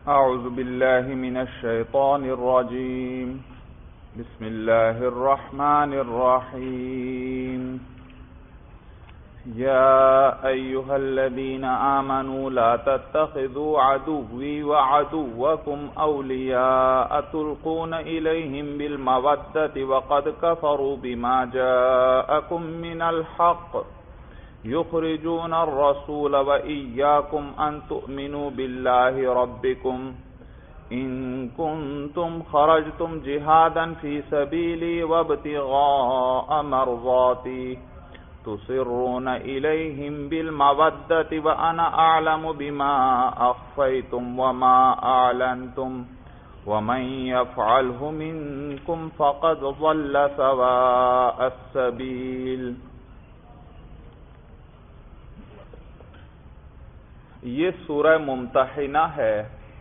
أعوذ بالله من الشيطان الرجيم بسم الله الرحمن الرحيم يا أيها الذين آمنوا لا تتخذوا عدوي وعدوكم أولياء تلقون إليهم بالمودة وقد كفروا بما جاءكم من الحق يخرجون الرسول وإياكم أن تؤمنوا بالله ربكم إن كنتم خرجتم جهادا في سبيلي وابتغاء مرضاتي تسرون إليهم بالمودة وأنا أعلم بما أخفيتم وما أعلنتم ومن يفعله منكم فقد ضل سواء السبيل۔ یہ سورہ ممتحنہ ہے۔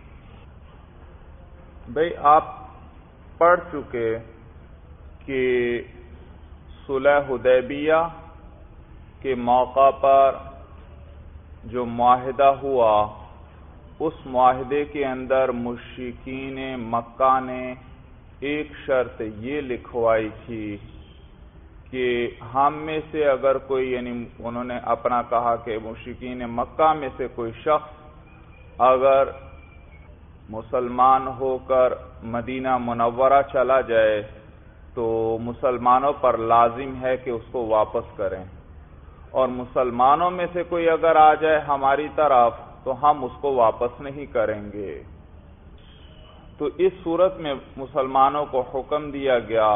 بھئی آپ پڑھ چکے کہ صلح حدیبیہ کے موقع پر جو معاہدہ ہوا، اس معاہدے کے اندر مشرکین مکہ نے ایک شرط یہ لکھوائی تھی کہ ہم میں سے اگر کوئی، یعنی انہوں نے اپنا کہا کہ مشرکین مکہ میں سے کوئی شخص اگر مسلمان ہو کر مدینہ منورہ چلا جائے تو مسلمانوں پر لازم ہے کہ اس کو واپس کریں، اور مسلمانوں میں سے کوئی اگر آ جائے ہماری طرف تو ہم اس کو واپس نہیں کریں گے۔ تو اس صورت میں مسلمانوں کو حکم دیا گیا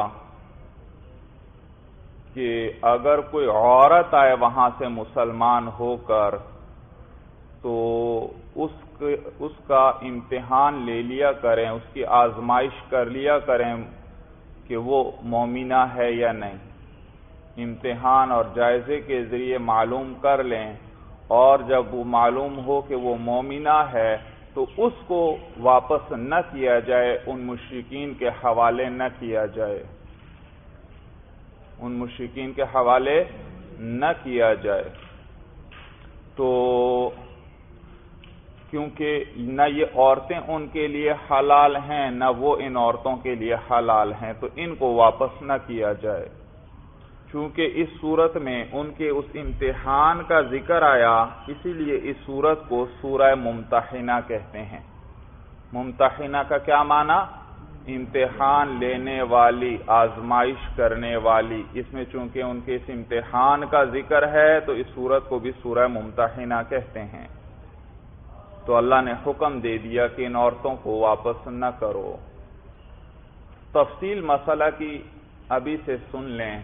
کہ اگر کوئی عورت آئے وہاں سے مسلمان ہو کر تو اس کا امتحان لے لیا کریں، اس کی آزمائش کر لیا کریں کہ وہ مومنہ ہے یا نہیں۔ امتحان اور جائزے کے ذریعے معلوم کر لیں، اور جب وہ معلوم ہو کہ وہ مومنہ ہے تو اس کو واپس نہ کیا جائے، ان مشرکین کے حوالے نہ کیا جائے، ان مشرکین کے حوالے نہ کیا جائے۔ تو کیونکہ نہ یہ عورتیں ان کے لیے حلال ہیں نہ وہ ان عورتوں کے لیے حلال ہیں، تو ان کو واپس نہ کیا جائے۔ چونکہ اس صورت میں ان کے اس امتحان کا ذکر آیا، اسی لیے اس صورت کو سورہ ممتحنہ کہتے ہیں۔ ممتحنہ کا کیا معنی؟ امتحان لینے والی، آزمائش کرنے والی۔ اس میں چونکہ ان کے اس امتحان کا ذکر ہے تو اس سورت کو بھی سورہ ممتحنہ کہتے ہیں۔ تو اللہ نے حکم دے دیا کہ ان عورتوں کو واپس نہ کرو۔ تفصیل مسئلہ کی ابھی سے سن لیں۔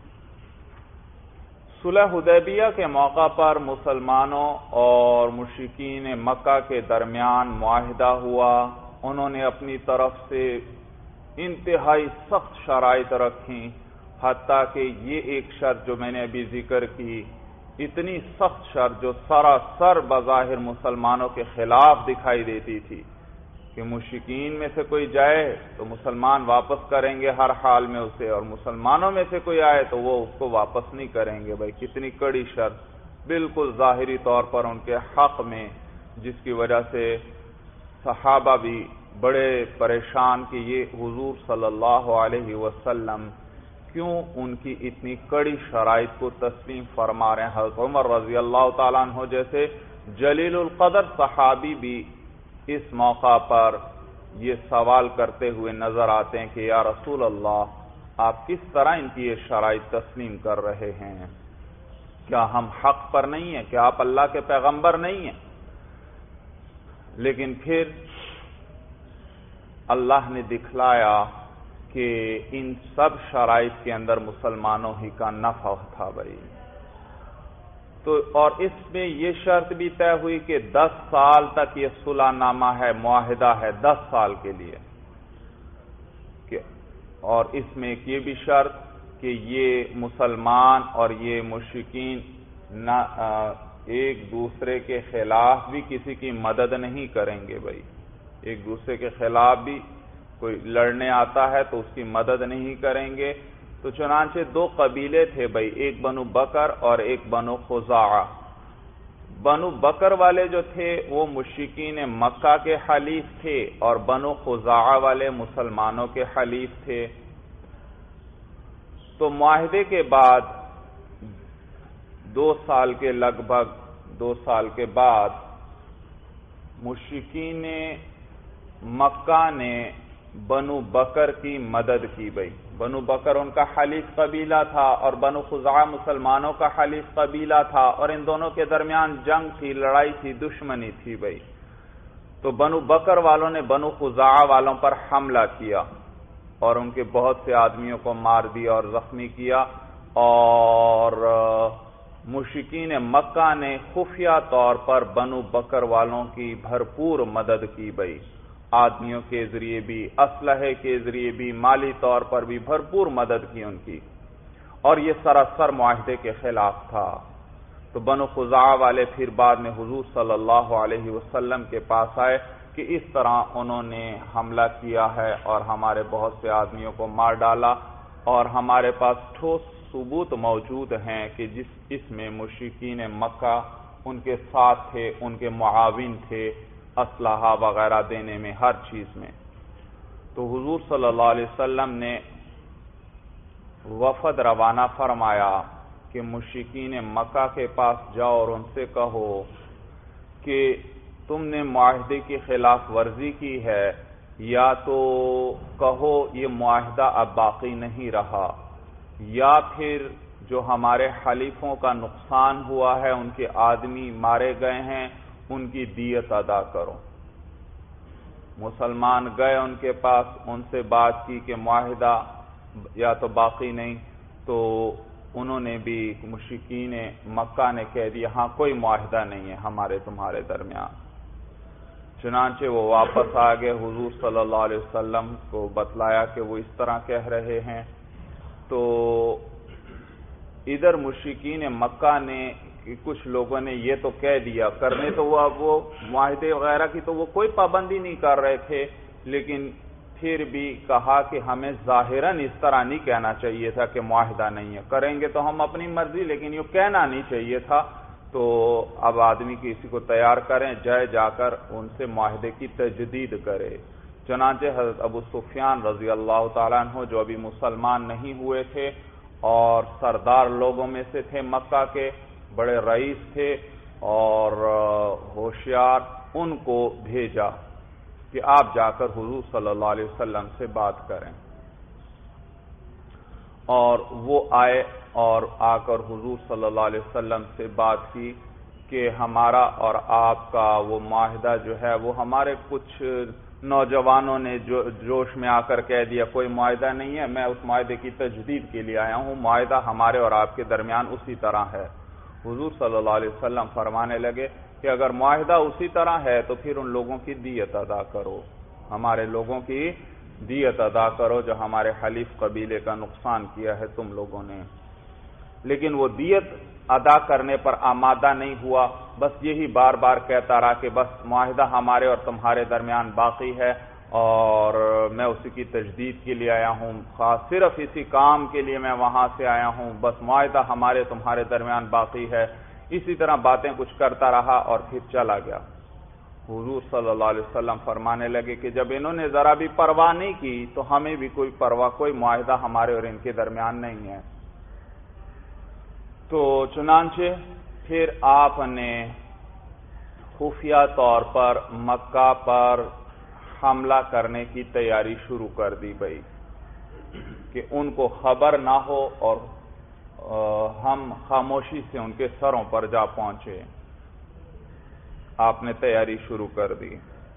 صلح حدیبیہ کے موقع پر مسلمانوں اور مشرکین مکہ کے درمیان معاہدہ ہوا۔ انہوں نے اپنی طرف سے انتہائی سخت شرائط رکھیں، حتیٰ کہ یہ ایک شرط جو میں نے ابھی ذکر کی، اتنی سخت شرط جو سراسر بظاہر مسلمانوں کے خلاف دکھائی دیتی تھی کہ مشرکین میں سے کوئی جائے تو مسلمان واپس کریں گے ہر حال میں اسے، اور مسلمانوں میں سے کوئی آئے تو وہ اس کو واپس نہیں کریں گے۔ بھائی کتنی کڑی شرط، بالکل ظاہری طور پر ان کے حق میں، جس کی وجہ سے صحابہ بھی بڑے پریشان کہ یہ حضور صلی اللہ علیہ وسلم کیوں ان کی اتنی کڑی شرائط کو تسلیم فرما رہے ہیں۔ حضرت عمر رضی اللہ تعالیٰ عنہ جیسے جلیل القدر صحابی بھی اس موقع پر یہ سوال کرتے ہوئے نظر آتے ہیں کہ یا رسول اللہ، آپ کس طرح ان کی یہ شرائط تسلیم کر رہے ہیں؟ کیا ہم حق پر نہیں ہیں؟ کیا آپ اللہ کے پیغمبر نہیں ہیں؟ لیکن پھر اللہ نے دکھلایا کہ ان سب شرائط کے اندر مسلمانوں ہی کا نفع تھا۔ بھائی تو اور اس میں یہ شرط بھی طے ہوئی کہ 10 سال تک یہ صلح نامہ ہے، معاہدہ ہے 10 سال کے لیے، اور اس میں ایک یہ بھی شرط کہ یہ مسلمان اور یہ مشرکین نہ ایک دوسرے کے خلاف بھی کسی کی مدد نہیں کریں گے۔ بھائی ایک دوسرے کے خلاف بھی کوئی لڑنے آتا ہے تو اس کی مدد نہیں کریں گے۔ تو چنانچہ 2 قبیلے تھے بھائی، ایک بنو بکر اور ایک بنو خزاعہ۔ بنو بکر والے جو تھے وہ مشرکین مکہ کے حلیف تھے اور بنو خزاعہ والے مسلمانوں کے حلیف تھے۔ تو معاہدے کے بعد 2 سال کے لگ بھگ 2 سال کے بعد مشرکین مکہ نے بنو بکر کی مدد کی بھئی۔ بنو بکر ان کا حلیف قبیلہ تھا اور بنو خزاعہ مسلمانوں کا حلیف قبیلہ تھا، اور ان دونوں کے درمیان جنگ تھی، لڑائی تھی، دشمنی تھی بھئی۔ تو بنو بکر والوں نے بنو خزاعہ والوں پر حملہ کیا اور ان کے بہت سے آدمیوں کو مار دیا اور زخمی کیا، اور مشرکین مکہ نے خفیہ طور پر بنو بکر والوں کی بھرپور مدد کی بھئی، آدمیوں کے ذریعے بھی، اسلحے کے ذریعے بھی، مالی طور پر بھی بھرپور مدد کی ان کی، اور یہ سراسر معاہدے کے خلاف تھا۔ تو بنو خزاعہ والے پھر بعد میں حضور صلی اللہ علیہ وسلم کے پاس آئے کہ اس طرح انہوں نے حملہ کیا ہے اور ہمارے بہت سے آدمیوں کو مار ڈالا، اور ہمارے پاس ٹھوس ثبوت موجود ہیں کہ اس میں مشرکین مکہ ان کے ساتھ تھے، ان کے معاون تھے، اسلحہ وغیرہ دینے میں، ہر چیز میں۔ تو حضور صلی اللہ علیہ وسلم نے وفد روانہ فرمایا کہ مشرکین مکہ کے پاس جاؤ اور ان سے کہو کہ تم نے معاہدے کی خلاف ورزی کی ہے، یا تو کہو یہ معاہدہ اب باقی نہیں رہا، یا پھر جو ہمارے حلیفوں کا نقصان ہوا ہے، ان کے آدمی مارے گئے ہیں، ان کی دیت ادا کرو۔ مسلمان گئے ان کے پاس، ان سے بات کی کہ معاہدہ یا تو باقی نہیں، تو انہوں نے بھی، مشرکین مکہ نے کہہ دیا ہاں کوئی معاہدہ نہیں ہے ہمارے تمہارے درمیان۔ چنانچہ وہ واپس آ گئے، حضور صلی اللہ علیہ وسلم کو بتلایا کہ وہ اس طرح کہہ رہے ہیں۔ تو ادھر مشرکین مکہ نے، کچھ لوگوں نے یہ تو کہہ دیا، کرنے تو وہ معاہدے وغیرہ کی تو وہ کوئی پابندی نہیں کر رہے تھے، لیکن پھر بھی کہا کہ ہمیں ظاہراً اس طرح نہیں کہنا چاہیے تھا کہ معاہدہ نہیں ہے، کریں گے تو ہم اپنی مرضی، لیکن یہ کہنا نہیں چاہیے تھا۔ تو اب آدمی کسی کو تیار کریں، جا کر ان سے معاہدے کی تجدید کرے۔ چنانچہ حضرت ابو سفیان رضی اللہ تعالیٰ عنہ، جو ابھی مسلمان نہیں ہوئے تھے اور سردار لوگوں میں سے تھے، مکہ کے بڑے رئیس تھے اور ہوشیار، ان کو بھیجا کہ آپ جا کر حضور صلی اللہ علیہ وسلم سے بات کریں، اور وہ آئے اور آ کر حضور صلی اللہ علیہ وسلم سے بات کی کہ ہمارا اور آپ کا وہ معاہدہ جو ہے، وہ ہمارے کچھ نوجوانوں نے جوش میں آ کر کہہ دیا کوئی معاہدہ نہیں ہے، میں اس معاہدے کی تجدید کے لیے آیا ہوں، معاہدہ ہمارے اور آپ کے درمیان اسی طرح ہے۔ حضور صلی اللہ علیہ وسلم فرمانے لگے کہ اگر معاہدہ اسی طرح ہے تو پھر ان لوگوں کی دیت ادا کرو، ہمارے لوگوں کی دیت ادا کرو جو ہمارے حلیف قبیلے کا نقصان کیا ہے تم لوگوں نے۔ لیکن وہ دیت ادا کرنے پر آمادہ نہیں ہوا، بس یہی بار بار کہتا رہا کہ بس معاہدہ ہمارے اور تمہارے درمیان باقی ہے، اور میں اسی کی تجدید کے لیے آیا ہوں، خاص صرف اسی کام کے لیے میں وہاں سے آیا ہوں، بس معاہدہ ہمارے تمہارے درمیان باقی ہے۔ اسی طرح باتیں کچھ کرتا رہا اور پھر چلا گیا۔ حضور صلی اللہ علیہ وسلم فرمانے لگے کہ جب انہوں نے ذرا بھی پرواہ نہیں کی تو ہمیں بھی کوئی پرواہ، کوئی معاہدہ ہمارے اور ان کے درمیان نہیں ہے۔ تو چنانچہ پھر آپ نے خفیہ طور پر مکہ پر حملہ کرنے کی تیاری شروع کر دی بھائی، کہ ان کو خبر نہ ہو اور ہم خاموشی سے ان کے سروں پر جا پہنچے۔ آپ نے تیاری شروع کر دی۔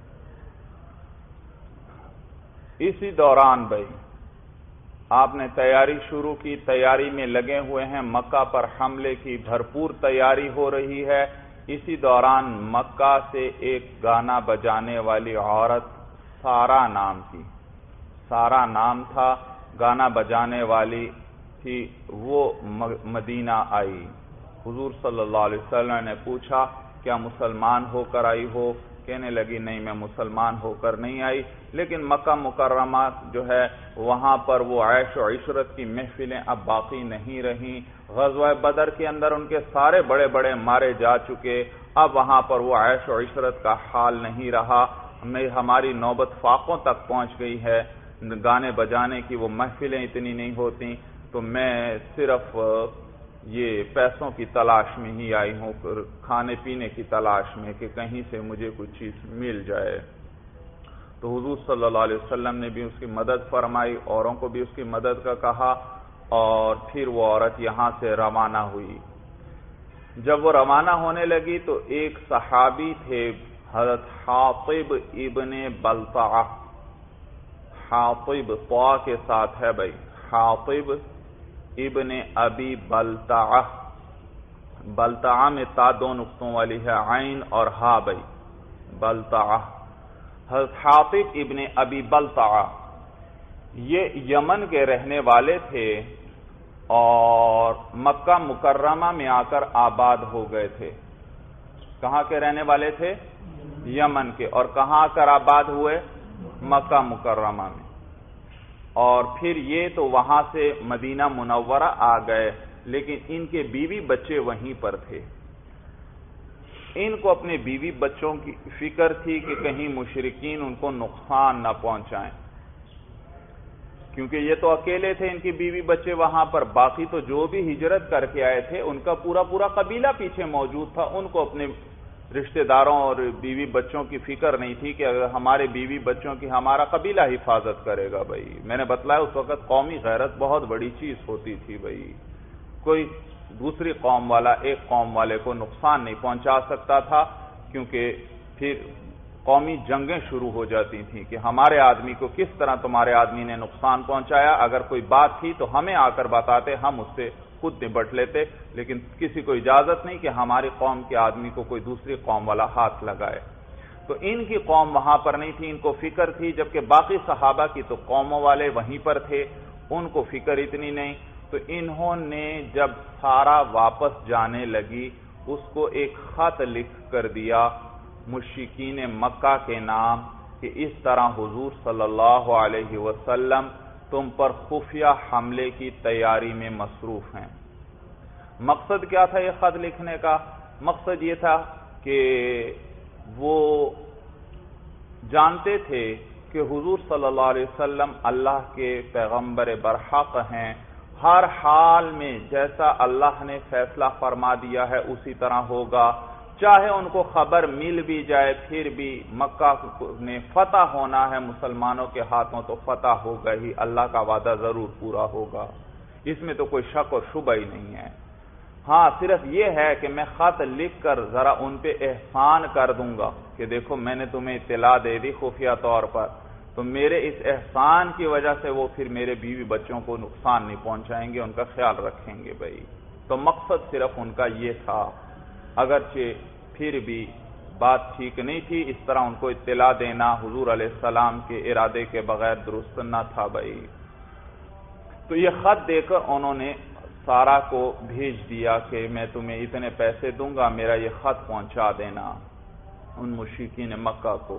اسی دوران بھائی آپ نے تیاری شروع کی، تیاری میں لگے ہوئے ہیں، مکہ پر حملے کی بھرپور تیاری ہو رہی ہے۔ اسی دوران مکہ سے ایک گانا بجانے والی عورت سارا نام کی، سارا نام تھا، گانا بجانے والی تھی، وہ مدینہ آئی۔ حضور صلی اللہ علیہ وسلم نے پوچھا کیا مسلمان ہو کر آئی ہو؟ کہنے لگی نہیں میں مسلمان ہو کر نہیں آئی، لیکن مکہ مکرمہ جو ہے وہاں پر وہ عیش و عشرت کی محفلیں اب باقی نہیں رہیں۔ غزوہ بدر کے اندر ان کے سارے بڑے بڑے مارے جا چکے، اب وہاں پر وہ عیش و عشرت کا حال نہیں رہا، ہماری نوبت فاقوں تک پہنچ گئی ہے، گانے بجانے کی وہ محفلیں اتنی نہیں ہوتی، تو میں صرف یہ پیسوں کی تلاش میں ہی آئی ہوں، کھانے پینے کی تلاش میں کہ کہیں سے مجھے کچھ چیز مل جائے۔ تو حضور صلی اللہ علیہ وسلم نے بھی اس کی مدد فرمائی، اوروں کو بھی اس کی مدد کا کہا، اور پھر وہ عورت یہاں سے روانہ ہوئی۔ جب وہ روانہ ہونے لگی تو ایک صحابی تھے حضرت حاطب ابن بلتعہ، حاطب طا کے ساتھ ہے بھائی، حاطب ابن ابی بلتعہ، بلتعہ میں تا دو نقطوں والی ہے، عین اور ہا بھائی، بلتعہ، حضرت حاطب ابن ابی بلتعہ یہ یمن کے رہنے والے تھے اور مکہ مکرمہ میں آ کر آباد ہو گئے تھے۔ کہاں کے رہنے والے تھے؟ یمن کے، اور کہاں آ کر آباد ہوئے؟ مکہ مکرمہ میں، اور پھر یہ تو وہاں سے مدینہ منورہ آ گئے، لیکن ان کے بیوی بچے وہیں پر تھے۔ ان کو اپنے بیوی بچوں کی فکر تھی کہ کہیں مشرکین ان کو نقصان نہ پہنچائیں، کیونکہ یہ تو اکیلے تھے، ان کی بیوی بچے وہاں پر، باقی تو جو بھی ہجرت کر کے آئے تھے ان کا پورا قبیلہ پیچھے موجود تھا، ان کو اپنے رشتہ داروں اور بیوی بچوں کی فکر نہیں تھی کہ اگر ہمارے بیوی بچوں کی ہمارا قبیلہ حفاظت کرے گا۔ بھائی میں نے بتلایا اس وقت قومی غیرت بہت بڑی چیز ہوتی تھی، بھائی کوئی دوسری قوم والا ایک قوم والے کو نقصان نہیں پہنچا سکتا تھا، کیونکہ پھر قومی جنگیں شروع ہو جاتی تھیں کہ ہمارے آدمی کو کس طرح تمہارے آدمی نے نقصان پہنچایا، اگر کوئی بات تھی تو ہمیں آ کر بتاتے، ہم اس سے خود نبٹ لیتے، لیکن کسی کو اجازت نہیں کہ ہماری قوم کے آدمی کو کوئی دوسری قوم والا ہاتھ لگائے۔ تو ان کی قوم وہاں پر نہیں تھی، ان کو فکر تھی، جبکہ باقی صحابہ کی تو قوموں والے وہیں پر تھے، ان کو فکر اتنی نہیں۔ تو انہوں نے جب سارا واپس جانے لگی اس کو ایک خط لکھ کر دیا مشرکین مکہ کے نام کہ اس طرح حضور صلی اللہ علیہ وسلم تم پر خفیہ حملے کی تیاری میں مصروف ہیں۔ مقصد کیا تھا یہ خط لکھنے کا؟ مقصد یہ تھا کہ وہ جانتے تھے کہ حضور صلی اللہ علیہ وسلم اللہ کے پیغمبر برحق ہیں، ہر حال میں جیسا اللہ نے فیصلہ فرما دیا ہے اسی طرح ہوگا، چاہے ان کو خبر مل بھی جائے پھر بھی مکہ نے فتح ہونا ہے مسلمانوں کے ہاتھوں تو فتح ہوگا ہی، اللہ کا وعدہ ضرور پورا ہوگا، اس میں تو کوئی شک اور شبہ ہی نہیں ہے۔ ہاں صرف یہ ہے کہ میں خط لکھ کر ذرا ان پہ احسان کر دوں گا کہ دیکھو میں نے تمہیں اطلاع دے دی خفیہ طور پر، تو میرے اس احسان کی وجہ سے وہ پھر میرے بیوی بچوں کو نقصان نہیں پہنچائیں گے، ان کا خیال رکھیں گے۔ بھائی تو مقصد صرف ان کا یہ تھا، اگرچہ پھر بھی بات ٹھیک نہیں تھی، اس طرح ان کو اطلاع دینا حضور علیہ السلام کے ارادے کے بغیر درست نہ تھا۔ بھائی تو یہ خط دے کر انہوں نے سارا کو بھیج دیا کہ میں تمہیں اتنے پیسے دوں گا، میرا یہ خط پہنچا دینا ان مشرکین مکہ کو۔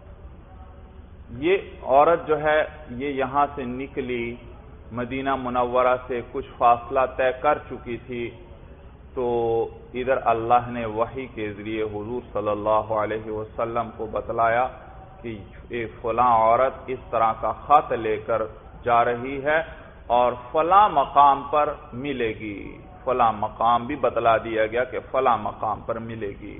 یہ عورت جو ہے یہ یہاں سے نکلی، مدینہ منورہ سے کچھ فاصلہ طے کر چکی تھی، تو ادھر اللہ نے وحی کے ذریعے حضور صلی اللہ علیہ وسلم کو بتلایا کہ ایک فلاں عورت اس طرح کا خط لے کر جا رہی ہے اور فلاں مقام پر ملے گی، فلاں مقام بھی بتلا دیا گیا کہ فلاں مقام پر ملے گی۔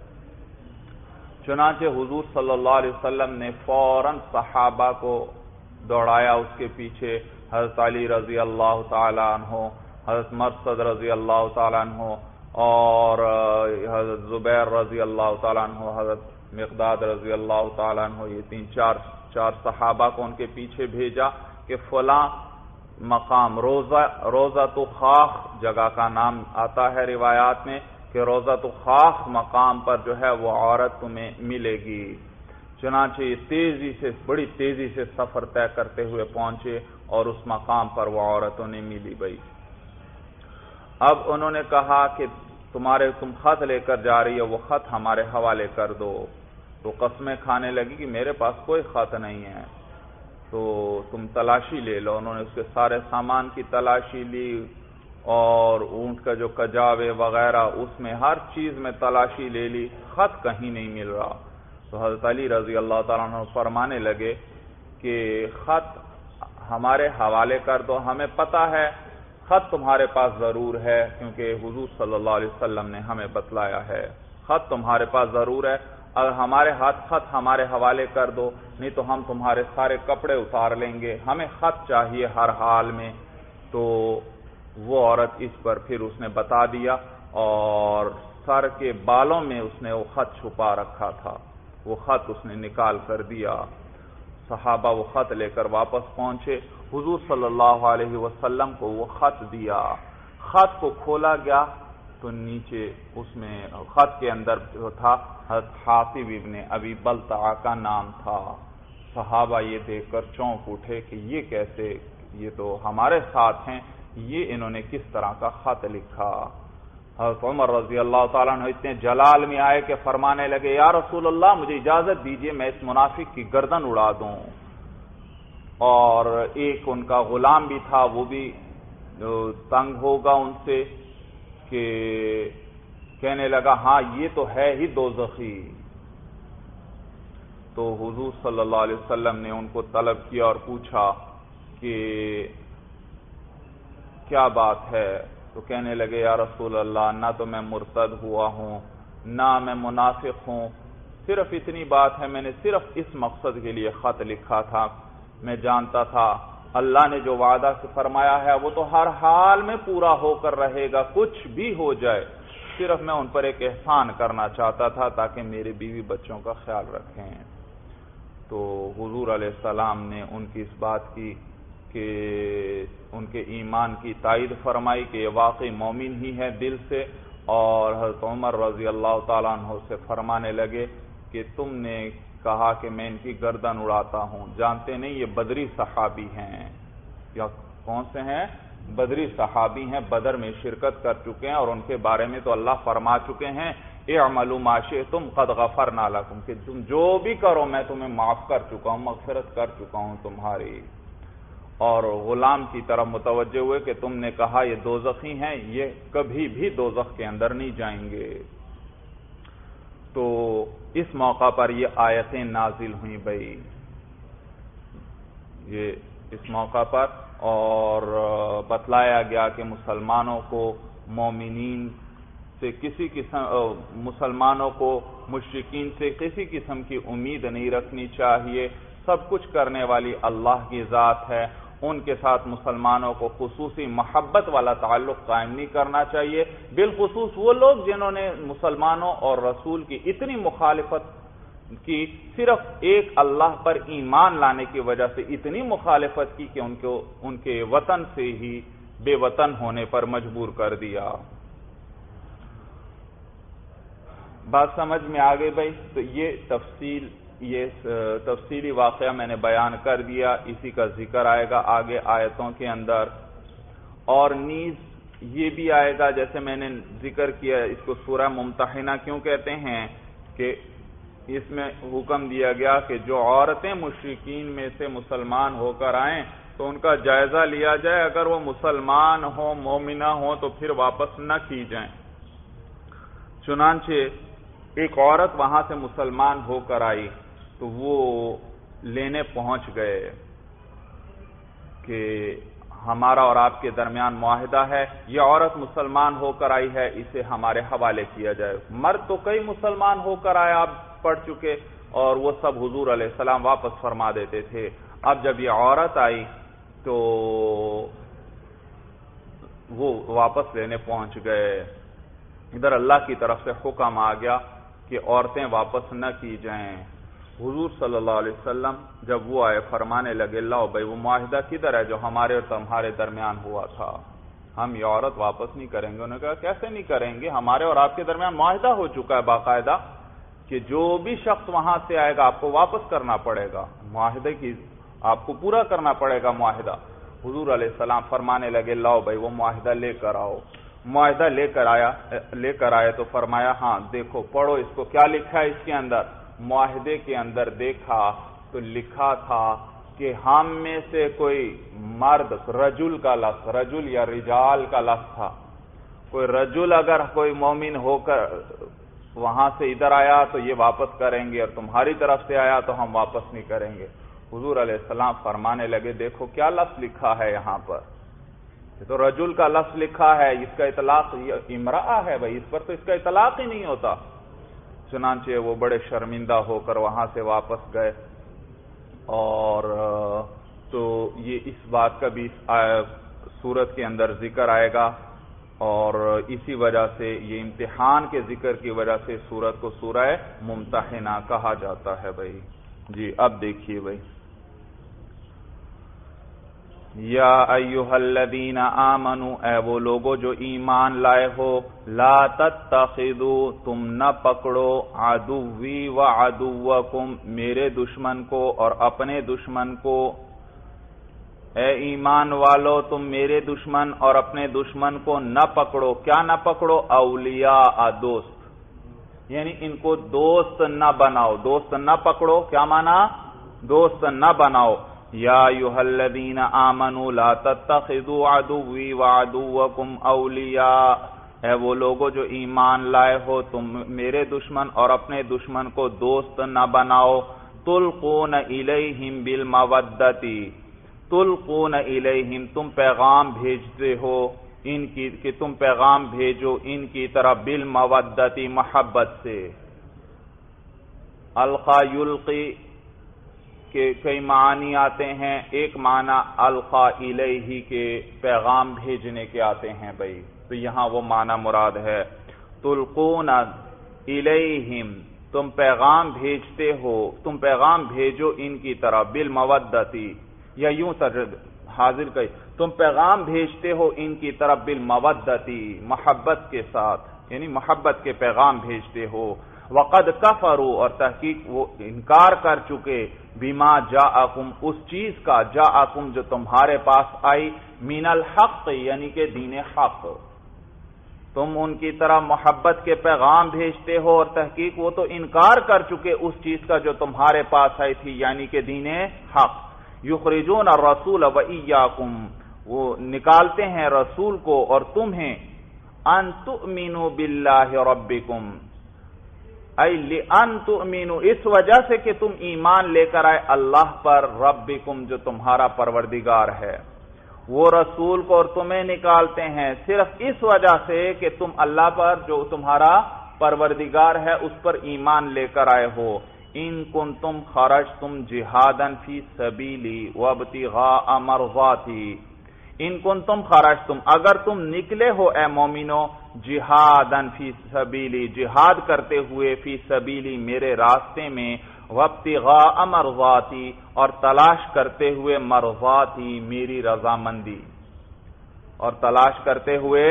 چنانچہ حضور صلی اللہ علیہ وسلم نے فوراً صحابہ کو دوڑایا اس کے پیچھے، حضرت علی رضی اللہ تعالیٰ عنہ، حضرت مرثد رضی اللہ تعالیٰ عنہ اور حضرت زبیر رضی اللہ تعالیٰ عنہ، حضرت مقداد رضی اللہ تعالیٰ عنہ، یہ چار صحابہ کو ان کے پیچھے بھیجا کہ فلاں مقام روضۃ خاخ جگہ کا نام آتا ہے روایات میں کہ روضۃ خاخ مقام پر جو ہے وہ عورت تمہیں ملے گی۔ چنانچہ بڑی تیزی سے سفر طے کرتے ہوئے پہنچے اور اس مقام پر وہ عورتوں نے ملی۔ بھائی اب انہوں نے کہا کہ تم خط لے کر جا رہی ہے، وہ خط ہمارے حوالے کر دو۔ تو قسمیں کھانے لگی کہ میرے پاس کوئی خط نہیں ہے، تو تم تلاشی لے لو۔ انہوں نے اس کے سارے سامان کی تلاشی لی اور اونٹ کا جو کجاوے وغیرہ اس میں ہر چیز میں تلاشی لے لی، خط کہیں نہیں مل رہا۔ تو حضرت علی رضی اللہ تعالیٰ عنہ فرمانے لگے کہ خط ہمارے حوالے کر دو، ہمیں پتہ ہے خط تمہارے پاس ضرور ہے، کیونکہ حضور صلی اللہ علیہ وسلم نے ہمیں بتلایا ہے خط تمہارے پاس ضرور ہے، اگر ہمارے ہاتھ خط ہمارے حوالے کر دو، نہیں تو ہم تمہارے سارے کپڑے اتار لیں گے، ہمیں خط چاہیے ہر حال میں۔ تو وہ عورت اس پر پھر اس نے بتا دیا اور سر کے بالوں میں اس نے وہ خط چھپا رکھا تھا، وہ خط اس نے نکال کر دیا۔ صحابہ وہ خط لے کر واپس پہنچے، حضور صلی اللہ علیہ وسلم کو وہ خط دیا، خط کو کھولا گیا تو نیچے اس میں خط کے اندر جو تھا حضرت حاطب ابن ابی بلتعہ کا نام تھا۔ صحابہ یہ دیکھ کر چونک اٹھے کہ یہ کیسے، یہ تو ہمارے ساتھ ہیں، یہ انہوں نے کس طرح کا خط لکھا۔ حضرت عمر رضی اللہ تعالیٰ عنہ اتنے جلال میں آئے کہ فرمانے لگے یا رسول اللہ مجھے اجازت دیجئے میں اس منافق کی گردن اڑا دوں۔ اور ایک ان کا غلام بھی تھا، وہ بھی تنگ ہوگا ان سے، کہ کہنے لگا ہاں یہ تو ہے ہی دوزخی۔ تو حضور صلی اللہ علیہ وسلم نے ان کو طلب کیا اور پوچھا کہ کیا بات ہے؟ تو کہنے لگے یا رسول اللہ نہ تو میں مرتد ہوا ہوں نہ میں منافق ہوں، صرف اتنی بات ہے میں نے صرف اس مقصد کے لیے خط لکھا تھا، میں جانتا تھا اللہ نے جو وعدہ فرمایا ہے وہ تو ہر حال میں پورا ہو کر رہے گا، کچھ بھی ہو جائے، صرف میں ان پر ایک احسان کرنا چاہتا تھا تاکہ میرے بیوی بچوں کا خیال رکھیں۔ تو حضور علیہ السلام نے ان کی اس بات کی کہ ان کے ایمان کی تائید فرمائی کہ یہ واقعی مومن ہی ہے دل سے، اور حضرت عمر رضی اللہ تعالیٰ عنہ سے فرمانے لگے کہ تم نے کہا کہ میں ان کی گردن اڑاتا ہوں، جانتے نہیں یہ بدری صحابی ہیں، یا کون سے ہیں؟ بدری صحابی ہیں، بدر میں شرکت کر چکے ہیں، اور ان کے بارے میں تو اللہ فرما چکے ہیں اعملوا ما شئتم قد غفرنا لکم، کہ تم جو بھی کرو میں تمہیں معاف کر چکا ہوں، مغفرت کر چکا ہوں تمہاری۔ اور غلام کی طرف متوجہ ہوئے کہ تم نے کہا یہ دوزخی ہیں، یہ کبھی بھی دوزخ کے اندر نہیں جائیں گے۔ تو اس موقع پر یہ آیتیں نازل ہوئیں بھائی، یہ اس موقع پر، اور بتلایا گیا کہ مسلمانوں کو مومنین سے کسی قسم، مسلمانوں کو مشرکین سے کسی قسم کی امید نہیں رکھنی چاہیے، سب کچھ کرنے والی اللہ کی ذات ہے، ان کے ساتھ مسلمانوں کو خصوصی محبت والا تعلق قائم نہیں کرنا چاہیے، بالخصوص وہ لوگ جنہوں نے مسلمانوں اور رسول کی اتنی مخالفت کی، صرف ایک اللہ پر ایمان لانے کی وجہ سے اتنی مخالفت کی کہ ان کے وطن سے ہی بے وطن ہونے پر مجبور کر دیا۔ بات سمجھ میں آ گئی بھائی؟ تو یہ تفصیلی واقعہ میں نے بیان کر دیا، اسی کا ذکر آئے گا آگے آیتوں کے اندر، اور نیز یہ بھی آئے گا جیسے میں نے ذکر کیا، اس کو سورہ ممتحنہ کیوں کہتے ہیں کہ اس میں حکم دیا گیا کہ جو عورتیں مشرکین میں سے مسلمان ہو کر آئیں تو ان کا جائزہ لیا جائے، اگر وہ مسلمان ہوں مومنہ ہوں تو پھر واپس نہ کی جائیں۔ چنانچہ ایک عورت وہاں سے مسلمان ہو کر آئی تو وہ لینے پہنچ گئے کہ ہمارا اور آپ کے درمیان معاہدہ ہے، یہ عورت مسلمان ہو کر آئی ہے، اسے ہمارے حوالے کیا جائے۔ مرد تو کئی مسلمان ہو کر آئے، آپ پڑھ چکے، اور وہ سب حضور علیہ السلام واپس فرما دیتے تھے۔ اب جب یہ عورت آئی تو وہ واپس لینے پہنچ گئے، ادھر اللہ کی طرف سے حکم آ گیا کہ عورتیں واپس نہ کی جائیں۔ حضور صلی اللہ علیہ وسلم جب وہ آئے فرمانے لگے لاؤ بھائی وہ معاہدہ کدھر ہے جو ہمارے اور تمہارے درمیان ہوا تھا، ہم یہ عورت واپس نہیں کریں گے۔ انہوں نے کہا کیسے نہیں کریں گے، ہمارے اور آپ کے درمیان معاہدہ ہو چکا ہے باقاعدہ کہ جو بھی شخص وہاں سے آئے گا آپ کو واپس کرنا پڑے گا، معاہدے کی آپ کو پورا کرنا پڑے گا معاہدہ۔ حضور علیہ السلام فرمانے لگے لاؤ بھائی وہ معاہدہ لے کر آؤ۔ معاہدہ لے کر آئے تو فرمایا ہاں دیکھو پڑھو اس کو، کیا لکھا ہے اس کے اندر؟ معاہدے کے اندر دیکھا تو لکھا تھا کہ ہم میں سے کوئی مرد، رجل کا لفظ، رجل یا رجال کا لفظ تھا، کوئی رجل اگر کوئی مومن ہو کر وہاں سے ادھر آیا تو یہ واپس کریں گے، اور تمہاری طرف سے آیا تو ہم واپس نہیں کریں گے۔ حضور علیہ السلام فرمانے لگے دیکھو کیا لفظ لکھا ہے یہاں پر، یہ تو رجل کا لفظ لکھا ہے، اس کا اطلاق امرأہ ہے بھائی، اس پر تو اس کا اطلاق ہی نہیں ہوتا۔ چنانچہ وہ بڑے شرمندہ ہو کر وہاں سے واپس گئے، اور تو یہ اس بات کا بھی سورت کے اندر ذکر آئے گا، اور اسی وجہ سے یہ امتحان کے ذکر کی وجہ سے سورت کو سورہ ممتحنہ کہا جاتا ہے بھائی۔ جی اب دیکھیے بھائی، یا ایھا الذین آمنوا، اے وہ لوگو جو ایمان لائے ہو، لا تتخذوا، تم نہ پکڑو، عدوی و عدوکم، میرے دشمن کو اور اپنے دشمن کو۔ اے ایمان والو تم میرے دشمن اور اپنے دشمن کو نہ پکڑو، کیا نہ پکڑو؟ اولیاء، دوست، یعنی ان کو دوست نہ بناؤ، دوست نہ پکڑو، کیا مانا؟ دوست نہ بناؤ۔ یا ایھا الذین آمنوا لا تتخذوا عدوی وعدوکم اولیاء، اے وہ لوگو جو ایمان لائے ہو تم میرے دشمن اور اپنے دشمن کو دوست نہ بناؤ۔ تلقون الیہم بالمودۃ، تلقون الیہم، تم پیغام بھیجتے ہو ان کی، کہ تم پیغام بھیجو ان کی طرف، بالمودۃ، محبت سے۔ القا یلقی کے کئی معنی آتے ہیں، ایک معنی القا الیہ کے پیغام بھیجنے کے آتے ہیں بھائی، تو یہاں وہ معنی مراد ہے۔ تلقون الیہم، تم پیغام بھیجتے ہو، تم پیغام بھیجو ان کی طرف، بالمودۃ، یا یوں حاضر کہی، تم پیغام بھیجتے ہو ان کی طرف، بالمودۃ، محبت کے ساتھ، یعنی محبت کے پیغام بھیجتے ہو۔ وقد کفروا، اور تحقیق وہ انکار کر چکے، بما جاءکم، اس چیز کا، جاءکم جو تمہارے پاس آئی، من الحق، یعنی کہ دین حق۔ تم ان کی طرح محبت کے پیغام بھیجتے ہو، اور تحقیق وہ تو انکار کر چکے اس چیز کا جو تمہارے پاس آئی تھی، یعنی کہ دین حق۔ یخرجون الرسول وإیاکم، وہ نکالتے ہیں رسول کو اور تمہیں، ان تؤمنوا باللہ ربکم، اے لئن تؤمنوا، اس وجہ سے کہ تم ایمان لے کر آئے اللہ پر، ربکم جو تمہارا پروردگار ہے۔ وہ رسول کو اور تمہیں نکالتے ہیں صرف اس وجہ سے کہ تم اللہ پر جو تمہارا پروردگار ہے اس پر ایمان لے کر آئے ہو۔ ان کنتم خرجتم جہادا فی سبیلی وابتغاء مرضاتی، ان کنتم خرجتم، اگر تم نکلے ہو اے مومنو، جہادا فی سبیلی، جہاد کرتے ہوئے، فی سبیلی، میرے راستے میں، وابتغاء مرضاتی، اور تلاش کرتے ہوئے، مرضاتی، میری رضامندی، اور تلاش کرتے ہوئے،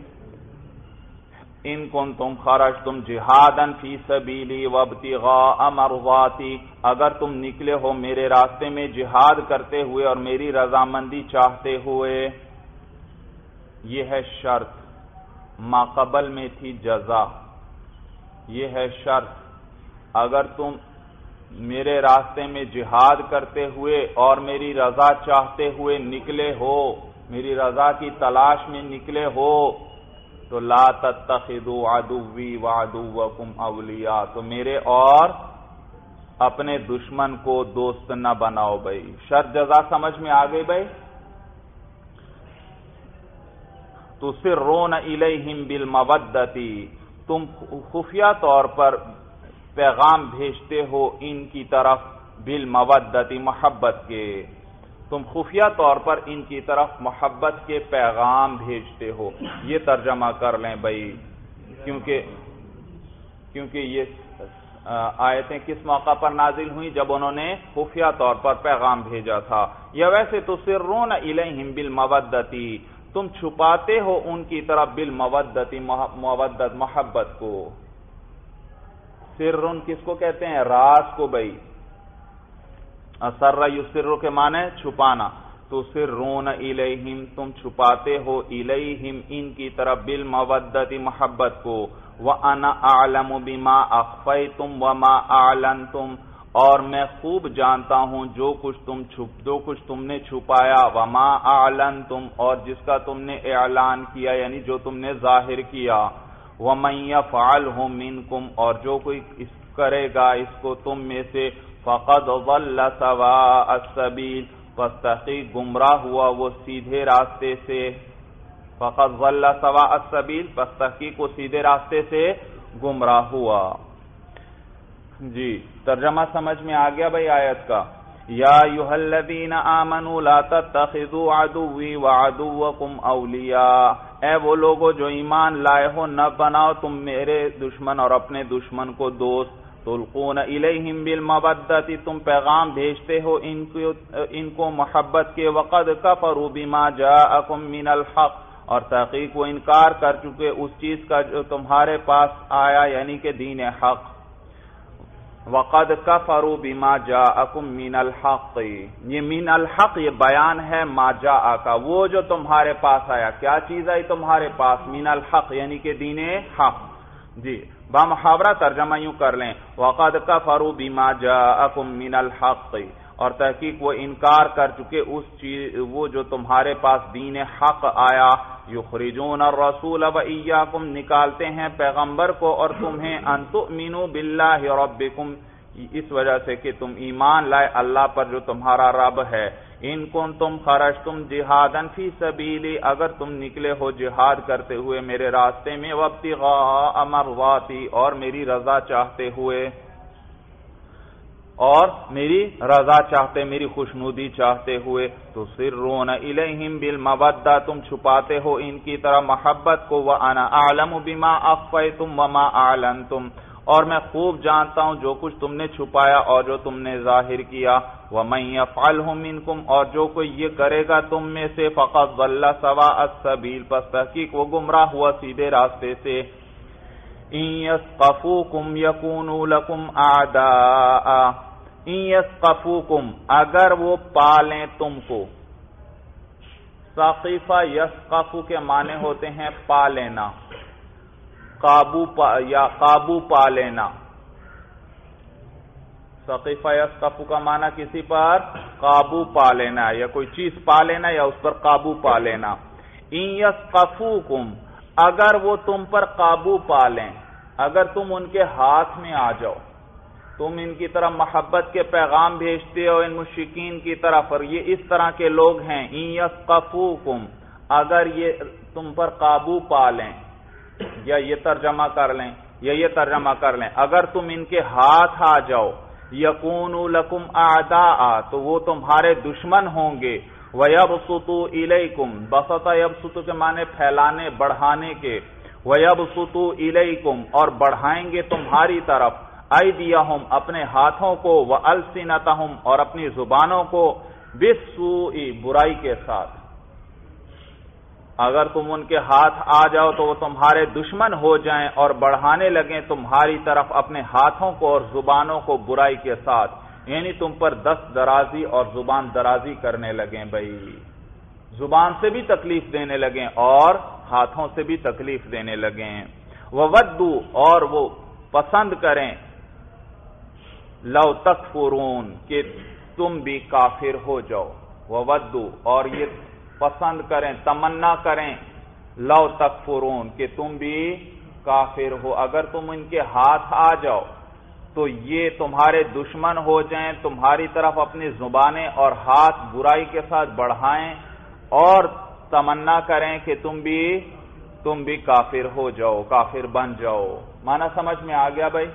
ان کنتم خرجتم جہادا فی سبیلی وابتغاء مرضاتی، اگر تم نکلے ہو میرے راستے میں جہاد کرتے ہوئے اور میری رضامندی چاہتے ہوئے۔ یہ ہے شرط، ما قبل میں تھی جزا، یہ ہے شرط، اگر تم میرے راستے میں جہاد کرتے ہوئے اور میری رضا چاہتے ہوئے نکلے ہو، میری رضا کی تلاش میں نکلے ہو، تو لا تتخذوا عدوی وعدوکم اولیاء، تو میرے اور اپنے دشمن کو دوست نہ بناؤ بھائی۔ شرط جزا سمجھ میں آ گئی بھائی؟ تسرون الیہم بالمودۃ، تم خفیہ طور پر پیغام بھیجتے ہو ان کی طرف، بالمودۃ، محبت کے، تم خفیہ طور پر ان کی طرف محبت کے پیغام بھیجتے ہو۔ یہ ترجمہ کر لیں بھائی، کیونکہ یہ آیتیں کس موقع پر نازل ہوئیں؟ جب انہوں نے خفیہ طور پر پیغام بھیجا تھا۔ یا ویسے تسرون الیہم بالمودۃ، تم چھپاتے ہو ان کی طرف، بالمودۃ، مودت، محبت کو۔ سرن کس کو کہتے ہیں؟ راز کو بھائی، اسر یسر کے معنی چھپانا، تو سرون الیہم، تم چھپاتے ہو، الیہم، ان کی طرف، بالمودۃ، محبت کو، وَأَنَا أَعْلَمُ بِمَا أَخْفَيْتُمْ وَمَا أَعْلَنْتُمْ، اور میں خوب جانتا ہوں جو کچھ تم نے چھپایا، وَمَا أَعْلَنْتُمْ، اور جس کا تم نے اعلان کیا یعنی جو تم نے ظاہر کیا، وَمَن يَفْعَلْهُ مِنْكُمْ، اور جو کوئی کرے گا اس کو تم میں سے، فَقَدْ ضَلَّ سَوَاءَ السَّبِيلِ، پس تحقیق گمراہ ہوا وہ سیدھے راستے سے، فَقَدْ ضَلَّ سَوَاءَ السَّبِيلِ، پس تحقیق وہ سیدھے راستے سے گمراہ ہوا۔ جی ترجمہ سمجھ میں آ گیا بھائی آیت کا؟ یا ایھا الذین آمنوا لا تتخذوا عدوی وعدوکم اولیاء، اے وہ لوگو جو ایمان لائے ہو نہ بناؤ تم میرے دشمن اور اپنے دشمن کو دوست، تلقون الیہم بالمودۃ، تم پیغام بھیجتے ہو ان کو محبت کے، وقد کفروا بما جاءکم من الحق، اور تحقیق وہ انکار کر چکے اس چیز کا جو تمہارے پاس آیا یعنی کہ دین حق، وقد کفروا بما جاءکم من الحق، یہ من الحق یہ بیان ہے ما جاء کا، وہ جو تمہارے پاس آیا، کیا چیز آئی تمہارے پاس؟ من الحق یعنی کہ دین حق۔ جی بامحاورہ ترجمہ یوں کر لیں، وقد کفروا بما جاءکم من الحق، اور تحقیق وہ انکار کر چکے اس چیز وہ جو تمہارے پاس دین حق آیا، یخرجون الرسول وإیاکم، نکالتے ہیں پیغمبر کو اور تمہیں، ان تؤمنوا باللہ ربکم، اس وجہ سے کہ تم ایمان لائے اللہ پر جو تمہارا رب ہے، ان کنتم خرجتم جہادا فی سبیلی، اگر تم نکلے ہو جہاد کرتے ہوئے میرے راستے میں، وابتغاء مرضاتی، اور میری رضا چاہتے ہوئے، اور میری رضا چاہتے، میری خوشنودی چاہتے ہوئے، تسرون الیہم بالمودۃ، تم چھپاتے ہو ان کی طرح محبت کو، وانا اعلم بما اخفیتم وما اعلنتم، اور میں خوب جانتا ہوں جو کچھ تم نے چھپایا اور جو تم نے ظاہر کیا، ومن یفعلہ منکم، اور جو کوئی یہ کرے گا تم میں سے، فقد ضل سواء السبیل، پس تحقیق وہ گمراہ ہوا سیدھے راستے سے، ان یثقفوکم یکونوا لکم اعداء، ان یثقفوکم، اگر وہ پالیں تم کو، ثقیفہ یثقفو کے معنی ہوتے ہیں پا لینا، یا قابو پا لینا، ثقیفہ یثقفو کا معنی کسی پر قابو پا لینا یا کوئی چیز پا لینا یا اس پر قابو پا لینا۔ ان یثقفوکم، اگر وہ تم پر قابو پا لیں، اگر تم ان کے ہاتھ میں آ جاؤ، تم ان کی طرف محبت کے پیغام بھیجتے ہو ان مشرکین کی طرف، اور یہ اس طرح کے لوگ ہیں، ان یثقفوکم، اگر یہ تم پر قابو پا لیں، یا یہ ترجمہ کر لیں اگر تم ان کے ہاتھ آ جاؤ، یکونوا لکم اعداء، تو وہ تمہارے دشمن ہوں گے، وَيَبْسُطُوا إِلَيْكُمْ، بسطہ یبسطو کے معنی پھیلانے بڑھانے کے، وَيَبْسُطُوا إِلَيْكُمْ، اور بڑھائیں گے تمہاری طرف، ایدیہم، اپنے ہاتھوں کو، وَأَلْسِنَتَہم، اور اپنی زبانوں کو، بِالسُّوءِ، برائی کے ساتھ۔ اگر تم ان کے ہاتھ آ جاؤ تو وہ تمہارے دشمن ہو جائیں اور بڑھانے لگیں تمہاری طرف اپنے ہاتھوں کو اور زبانوں کو برائی کے ساتھ، یعنی تم پر دست درازی اور زبان درازی کرنے لگیں، بھائی زبان سے بھی تکلیف دینے لگیں اور ہاتھوں سے بھی تکلیف دینے لگیں، وَوَدُّوا، اور وہ پسند کریں، لَوْ تَكْفُرُونَ، کہ تم بھی کافر ہو جاؤ، وَوَدُّوا، اور یہ پسند کریں، تمنا کریں، لو تکفرون، کہ تم بھی کافر ہو، اگر تم ان کے ہاتھ آ جاؤ تو یہ تمہارے دشمن ہو جائیں، تمہاری طرف اپنی زبانیں اور ہاتھ برائی کے ساتھ بڑھائیں اور تمنا کریں کہ تم بھی کافر ہو جاؤ، کافر بن جاؤ۔ معنی سمجھ میں آ گیا بھائی؟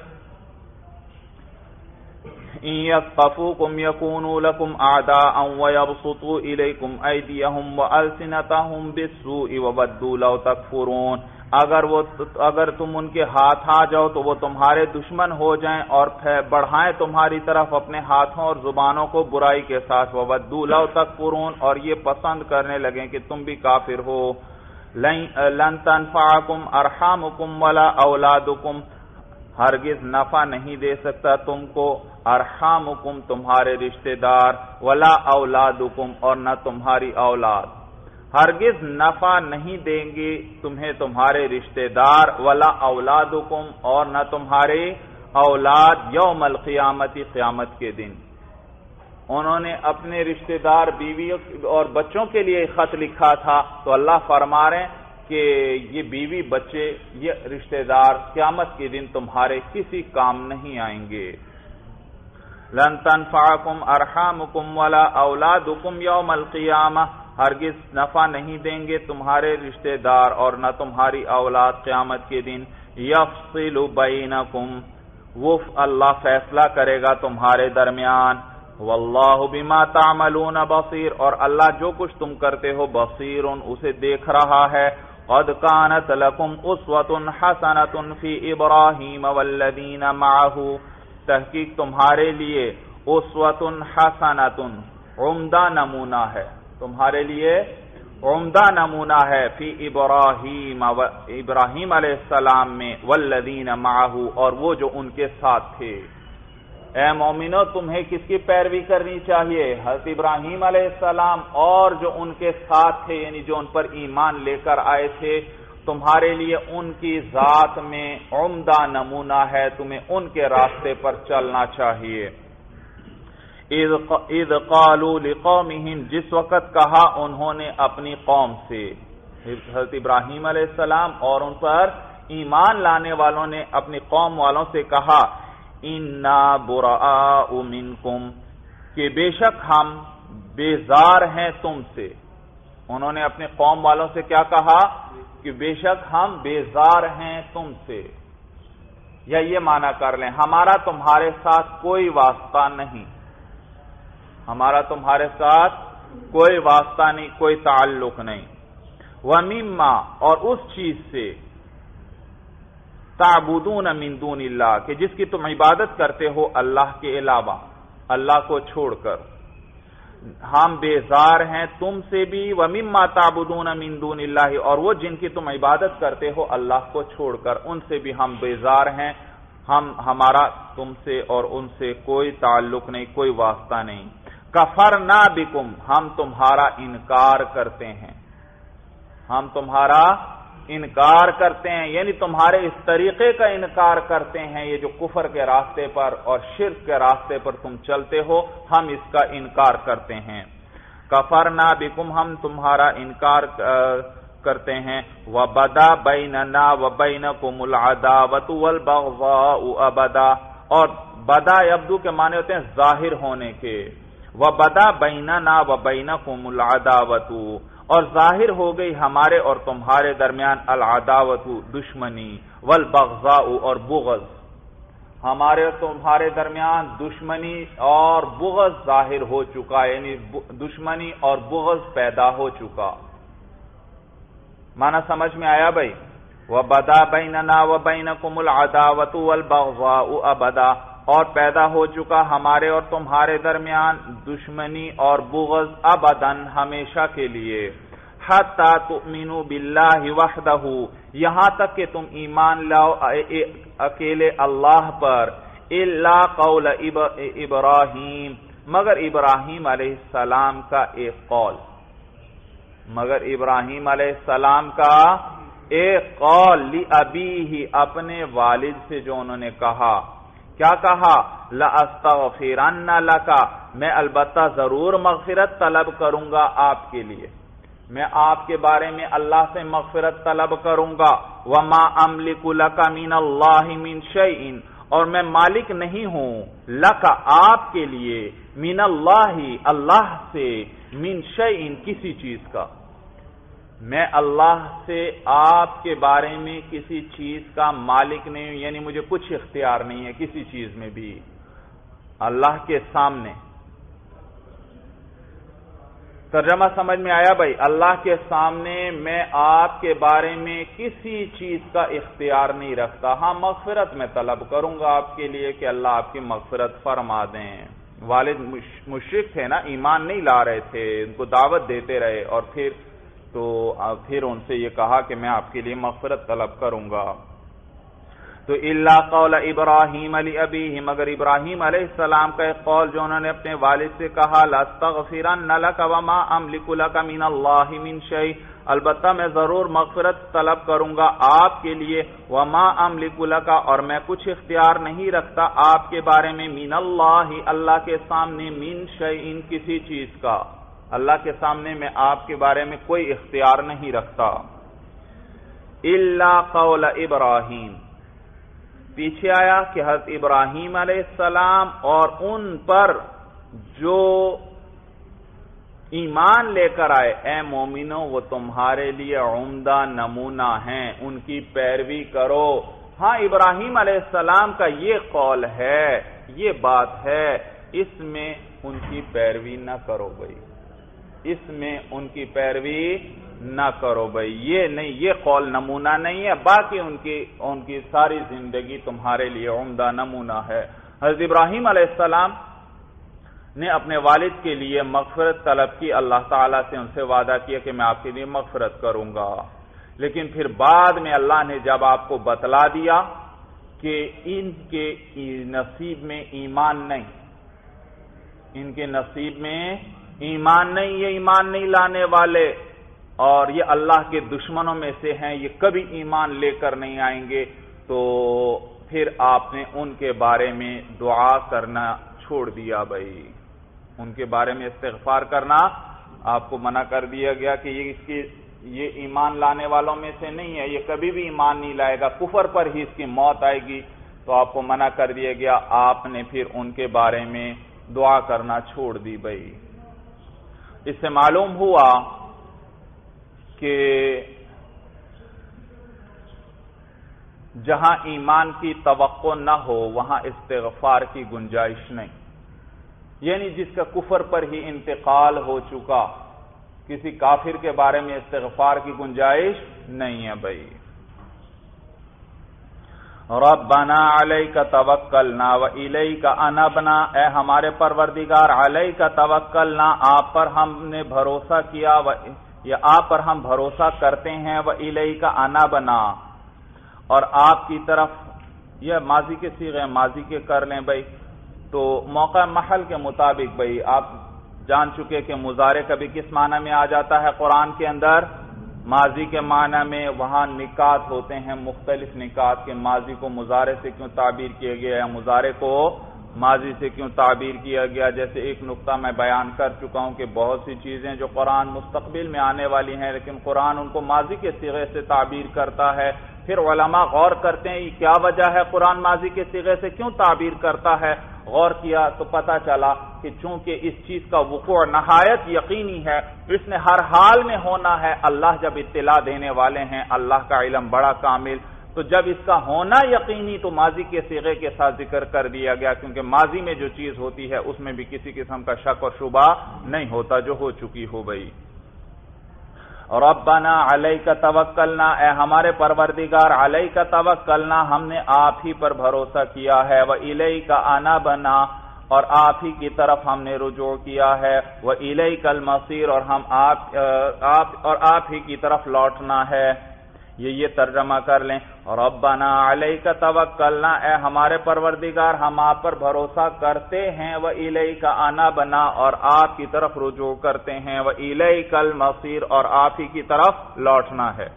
ان یثقفوکم یکونوا لکم اعداء ویبسطوا الیکم ایدیہم والسنتہم بالسوء وودوا لو تکفرون، اگر تم ان کے ہاتھ آ جاؤ تو وہ تمہارے دشمن ہو جائیں اور بڑھائیں تمہاری طرف اپنے ہاتھوں اور زبانوں کو برائی کے ساتھ، وودوا لو تکفرون، اور یہ پسند کرنے لگیں کہ تم بھی کافر ہو۔ لن تنفعکم ارحامکم ولا اولادکم، ہرگز نفع نہیں دے سکتا تم کو، ارحامکم تمہارے رشتہ دار، ولا اولادکم، اور نہ تمہاری اولاد۔ ہرگز نفع نہیں دیں گے تمہیں تمہارے رشتہ دار، ولا اولادکم، اور نہ تمہارے اولاد، یوم القیامت، قیامت کے دن۔ انہوں نے اپنے رشتہ دار، بیوی اور بچوں کے لیے خط لکھا تھا، تو اللہ فرما رہے ہیں کہ یہ بیوی، بچے، یہ رشتہ دار قیامت کے دن تمہارے کسی کام نہیں آئیں گے۔ لن تنفعکم ارحامکم ولا اولادکم یوم القیامہ، ہرگز نفع نہیں دیں گے تمہارے رشتہ دار اور نہ تمہاری اولاد قیامت کے دن۔ یفصل بینکم، وہ اللہ فیصلہ کرے گا تمہارے درمیان۔ واللہ بما تعملون بصیر، اور اللہ جو کچھ تم کرتے ہو بصیر، اسے دیکھ رہا ہے۔ قد كانت لكم اسوة حسنة في ابراہیم والذین معه، تحقیق تمہارے لیے اسوة حسنة، عمدہ نمونہ ہے، تمہارے لیے عمدہ نمونہ ہے، فی ابراہیم، ابراہیم علیہ السلام میں، والذین معه، اور وہ جو ان کے ساتھ تھے۔ اے مومنو، تمہیں کس کی پیروی کرنی چاہیے؟ حضرت ابراہیم علیہ السلام اور جو ان کے ساتھ تھے، یعنی جو ان پر ایمان لے کر آئے تھے، تمہارے لیے ان کی ذات میں عمدہ نمونہ ہے، تمہیں ان کے راستے پر چلنا چاہیے۔ اذ قالوا لقومہم، جس وقت کہا انہوں نے اپنی قوم سے، حضرت ابراہیم علیہ السلام اور ان پر ایمان لانے والوں نے اپنی قوم والوں سے کہا، اِنَّا بُرَآءُ مِنْكُمْ، کہ بے شک ہم بیزار ہیں تم سے۔ انہوں نے اپنے قوم والوں سے کیا کہا؟ کہ بے شک ہم بیزار ہیں تم سے، یا یہ معنی کر لیں، ہمارا تمہارے ساتھ کوئی واسطہ نہیں، ہمارا تمہارے ساتھ کوئی واسطہ نہیں، کوئی تعلق نہیں۔ وَمِمَّا، اور اس چیز سے، تعبدون من دون اللہ، کہ جس کی تم عبادت کرتے ہو اللہ کے علاوہ، اللہ کو چھوڑ کر، ہم بیزار ہیں تم سے بھی۔ وَمِمَّا تَعْبُدُونَ مِن دُونِ اللَّهِ، اور وہ جن کی تم عبادت کرتے ہو اللہ کو چھوڑ کر، ان سے بھی ہم بیزار ہیں، ہمارا تم سے اور ان سے کوئی تعلق نہیں، کوئی واسطہ نہیں۔ کفرنا بکم، ہم تمہارا انکار کرتے ہیں، ہم تمہارا انکار کرتے ہیں، یعنی تمہارے اس طریقے کا انکار کرتے ہیں، یہ جو کفر کے راستے پر اور شرک کے راستے پر تم چلتے ہو، ہم اس کا انکار کرتے ہیں۔ کفرنا بکم، ہم تمہارا انکار کرتے ہیں۔ وَبَدَا بَيْنَنَا وَبَيْنَكُمُ الْعَدَاوَةُ وَالْبَغْضَاءُ أَبَدًا، اور بدا یبدو کے معنی ہوتے ہیں ظاہر ہونے کے۔ وَبَدَا بَيْنَنَا وَبَيْنَكُمُ الْعَدَاوَةُ، اور ظاہر ہو گئی ہمارے اور تمہارے درمیان العداوت، دشمنی، والبغضاء، اور بغض، ہمارے اور تمہارے درمیان دشمنی اور بغض ظاہر ہو چکا، یعنی دشمنی اور بغض پیدا ہو چکا۔ معنی سمجھ میں آیا بھائی؟ وَبَدَا بَيْنَنَا وَبَيْنَكُمُ الْعَدَاوَةُ وَالْبَغْضَاءُ أَبَدًا، اور پیدا ہو چکا ہمارے اور تمہارے درمیان دشمنی اور بغض ابداً، ہمیشہ کے لیے۔ حَتَّى تُؤْمِنُوا بِاللَّهِ وَحْدَهُ، یہاں تک کہ تم ایمان لاؤ اکیلے اللہ پر۔ إِلَّا قَوْلَ إِبْرَاهِيمَ، مگر ابراہیم علیہ السلام کا ایک قول، مگر ابراہیم علیہ السلام کا ایک قول، لِأَبِيهِ، اپنے والد سے جو انہوں نے کہا، کیا کہا؟ لَأَسْتَغْفِرَنَّ لَكَ، میں البتہ ضرور مغفرت طلب کروں گا آپ کے لیے، میں آپ کے بارے میں اللہ سے مغفرت طلب کروں گا۔ وَمَا أَمْلِكُ لَكَ مِنَ اللَّهِ مِنْ شَيْءٍ، اور میں مالک نہیں ہوں، لَكَ، آپ کے لیے، مِنَ اللَّهِ، اللہ سے، مِنْ شَيْءٍ، کسی چیز کا، میں اللہ سے آپ کے بارے میں کسی چیز کا مالک نہیں ہوں، یعنی مجھے کچھ اختیار نہیں ہے کسی چیز میں بھی اللہ کے سامنے۔ ترجمہ سمجھ میں آیا بھائی؟ اللہ کے سامنے میں آپ کے بارے میں کسی چیز کا اختیار نہیں رکھتا، ہاں مغفرت میں طلب کروں گا آپ کے لیے کہ اللہ آپ کی مغفرت فرما دیں۔ والد مشرک تھے نا، ایمان نہیں لا رہے تھے، ان کو دعوت دیتے رہے، اور پھر ان سے یہ کہا کہ میں آپ کے لیے مغفرت طلب کروں گا۔ تو الا قول ابراہیم لابیہ، مگر ابراہیم علیہ السلام کا ایک قول جو انہوں نے اپنے والد سے کہا، لاستغفرن لک وما املک لک من اللہ من شیء، البتہ میں ضرور مغفرت طلب کروں گا آپ کے لیے، وما املک لک، اور میں کچھ اختیار نہیں رکھتا آپ کے بارے میں، من اللہ، اللہ کے سامنے، من شیء، کسی چیز کا، اللہ کے سامنے میں آپ کے بارے میں کوئی اختیار نہیں رکھتا۔ الا قول ابراہیم، پیچھے آیا کہ حضرت ابراہیم علیہ السلام اور ان پر جو ایمان لے کر آئے، اے مومنوں وہ تمہارے لیے عمدہ نمونہ ہیں، ان کی پیروی کرو۔ ہاں ابراہیم علیہ السلام کا یہ قول ہے، یہ بات ہے، اس میں ان کی پیروی نہ کرو بھائی، اس میں ان کی پیروی نہ کرو بھائی، یہ نہیں، یہ قول نمونہ نہیں ہے، باقی ان کی ساری زندگی تمہارے لیے عمدہ نمونہ ہے۔ حضرت ابراہیم علیہ السلام نے اپنے والد کے لیے مغفرت طلب کی، اللہ تعالیٰ سے ان سے وعدہ کیا کہ میں آپ کے لیے مغفرت کروں گا، لیکن پھر بعد میں اللہ نے جب آپ کو بتلا دیا کہ ان کے نصیب میں ایمان نہیں، ان کے نصیب میں ایمان نہیں، یہ ایمان نہیں لانے والے اور یہ اللہ کے دشمنوں میں سے ہیں، یہ کبھی ایمان لے کر نہیں آئیں گے، تو پھر آپ نے ان کے بارے میں دعا کرنا چھوڑ دیا بھائی، ان کے بارے میں استغفار کرنا آپ کو منع کر دیا گیا کہ یہ ایمان لانے والوں میں سے نہیں ہے، یہ کبھی بھی ایمان نہیں لائے گا، کفر پر ہی اس کی موت آئے گی، تو آپ کو منع کر دیا گیا، آپ نے پھر ان کے بارے میں دعا کرنا چھوڑ دی بھائی۔ اس سے معلوم ہوا کہ جہاں ایمان کی توقع نہ ہو وہاں استغفار کی گنجائش نہیں، یعنی جس کا کفر پر ہی انتقال ہو چکا، کسی کافر کے بارے میں استغفار کی گنجائش نہیں ہے بھائی۔ ربنا علیک توکلنا والیک انبنا، اے ہمارے پروردگار، علیک توکلنا، آپ پر ہم نے بھروسہ کیا، یا آپ پر ہم بھروسہ کرتے ہیں، والیک انبنا، اور آپ کی طرف، یہ ماضی کے صیغے ماضی کے کر لیں بھائی، تو موقع محل کے مطابق بھائی آپ جان چکے کہ مضارع کبھی کس معنی میں آ جاتا ہے قرآن کے اندر، ماضی کے معنی میں، وہاں نکات ہوتے ہیں مختلف نکات کے، ماضی کو مضارع سے کیوں تعبیر کیا گیا یا مضارع کو ماضی سے کیوں تعبیر کیا گیا۔ جیسے ایک نقطہ میں بیان کر چکا ہوں کہ بہت سی چیزیں جو قرآن مستقبل میں آنے والی ہیں لیکن قرآن ان کو ماضی کے صیغے سے تعبیر کرتا ہے، پھر علماء غور کرتے ہیں یہ کیا وجہ ہے قرآن ماضی کے صیغے سے کیوں تعبیر کرتا ہے، غور کیا تو پتہ چلا کہ چونکہ اس چیز کا وقوع نہایت یقینی ہے، اس نے ہر حال میں ہونا ہے، اللہ جب اطلاع دینے والے ہیں، اللہ کا علم بڑا کامل، تو جب اس کا ہونا یقینی تو ماضی کے صیغے کے ساتھ ذکر کر دیا گیا، کیونکہ ماضی میں جو چیز ہوتی ہے اس میں بھی کسی قسم کا شک اور شبہ نہیں ہوتا جو ہو چکی ہو گئی۔ ربنا علیک توکلنا، اے ہمارے پروردگار، علیک توکلنا، ہم نے آپ ہی پر بھروسہ کیا ہے، والیک انبنا، اور آپ ہی کی طرف ہم نے رجوع کیا ہے، والیک المصیر، اور آپ ہی کی طرف لوٹنا ہے۔ یہ ترجمہ کر لیں، ربنا علیک توکلنا، اے ہمارے پروردگار ہم آپ پر بھروسہ کرتے ہیں، والیک انبنا، اور آپ کی طرف رجوع کرتے ہیں، والیک المصیر، اور آپ ہی کی طرف لوٹنا ہے۔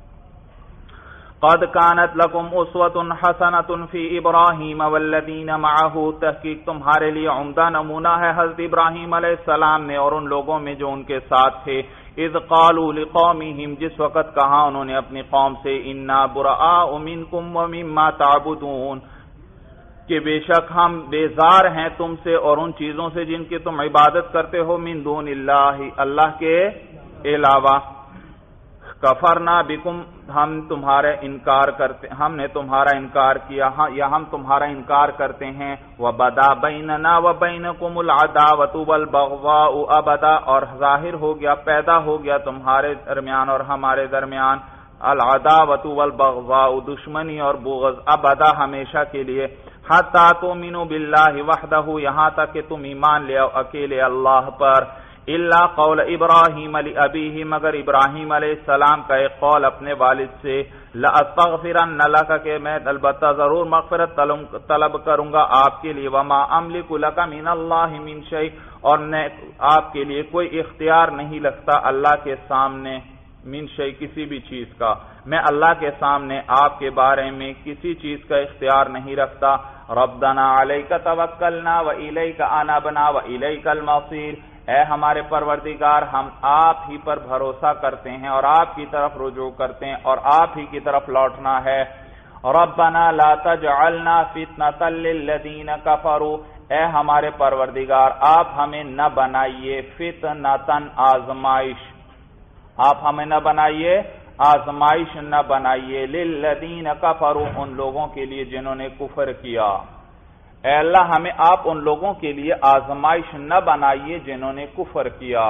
قد كانت لكم اسوة حسنة في ابراہیم والذین معه، تحقیق تمہارے لیے عمدہ نمونہ ہے حضرت ابراہیم علیہ السلام میں اور ان لوگوں میں جو ان کے ساتھ تھے، اذ قالوا لقومهم، جس وقت کہا انہوں نے اپنی قوم سے، انا براء منکم ومما تعبدون، کہ بے شک ہم بیزار ہیں تم سے اور ان چیزوں سے جن کی تم عبادت کرتے ہو، من دون اللہ، اللہ کے علاوہ، کفرنا بکم، ہم نے تمہارا انکار کیا، یا ہم تمہارا انکار کرتے ہیں، وبدا بیننا وبینکم العداوۃ والبغضاء ابدا، اور ظاہر ہو گیا، پیدا ہو گیا تمہارے درمیان اور ہمارے درمیان، العداوۃ والبغضاء، دشمنی اور بغض، ابدا ہمیشہ کے لیے، حتی تؤمنوا باللہ وحدہ، یہاں تک کہ تم ایمان لے آؤ اکیلے اللہ پر، الا قول ابراہیم لابیہ، مگر ابراہیم علیہ السلام کا ایک قول اپنے والد سے، لاستغفرن لک، کہ میں البتہ ضرور مغفرت طلب کروں گا آپ کے لیے، وما املک لک من اللہ من شیء، اور آپ کے لیے کوئی اختیار نہیں رکھتا اللہ کے سامنے، من شیء کسی بھی چیز کا، میں اللہ کے سامنے آپ کے بارے میں کسی چیز کا اختیار نہیں رکھتا۔ ربنا علیک توکلنا والیک انبنا والیک المصیر، اے ہمارے پروردگار ہم آپ ہی پر بھروسہ کرتے ہیں اور آپ کی طرف رجوع کرتے ہیں اور آپ ہی کی طرف لوٹنا ہے۔ ربنا لا تجعلنا فتنة للذین کفروا، اے ہمارے پروردگار آپ ہمیں نہ بنائیے فتنةً آزمائش، آپ ہمیں نہ بنائیے آزمائش، نہ بنائیے للذین کفروا ان لوگوں کے لیے جنہوں نے کفر کیا، اے اللہ ہمیں آپ ان لوگوں کے لیے آزمائش نہ بنائیے جنہوں نے کفر کیا،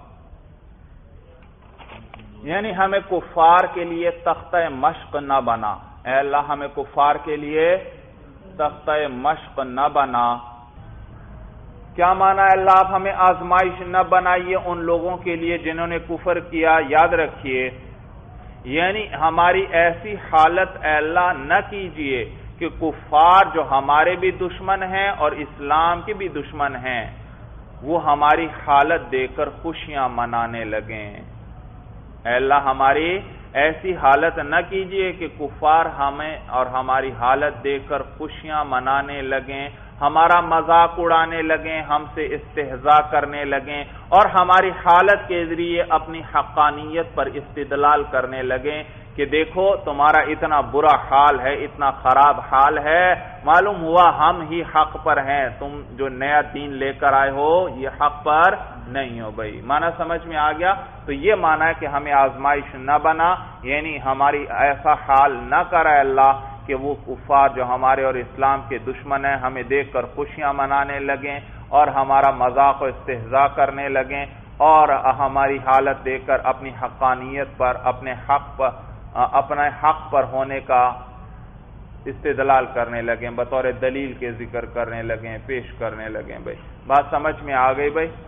یعنی ہمیں کفار کے لیے تختہ مشق نہ بنا، اے اللہ ہمیں کفار کے لیے تختہ مشق نہ بنا۔ کیا معنی ہے اللہ آپ ہمیں آزمائش نہ بنائیے ان لوگوں کے لیے جنہوں نے کفر کیا؟ یاد رکھیے یعنی ہماری ایسی حالت اے اللہ نہ کیجئے کہ کفار جو ہمارے بھی دشمن ہیں اور اسلام کے بھی دشمن ہیں وہ ہماری حالت دیکھ کر خوشیاں منانے لگیں، اے اللہ ہماری ایسی حالت نہ کیجئے کہ کفار ہمیں اور ہماری حالت دیکھ کر خوشیاں منانے لگیں، ہمارا مذاق اڑانے لگیں، ہم سے استہزاء کرنے لگیں اور ہماری حالت کے ذریعے اپنی حقانیت پر استدلال کرنے لگیں کہ دیکھو تمہارا اتنا برا حال ہے، اتنا خراب حال ہے، معلوم ہوا ہم ہی حق پر ہیں، تم جو نیا دین لے کر آئے ہو یہ حق پر نہیں ہو۔ بھائی معنی سمجھ میں آ گیا؟ تو یہ معنی ہے کہ ہمیں آزمائش نہ بنا، یعنی ہماری ایسا حال نہ کرے اللہ کہ وہ کفار جو ہمارے اور اسلام کے دشمن ہیں ہمیں دیکھ کر خوشیاں منانے لگیں اور ہمارا مذاق و استہزاء کرنے لگیں اور ہماری حالت دیکھ کر اپنی حقانیت پر اپنے حق پر ہونے کا استدلال کرنے لگیں، بطور دلیل کے ذکر کرنے لگیں، پیش کرنے لگیں۔ بھائی بات سمجھ میں آ گئی؟ بھائی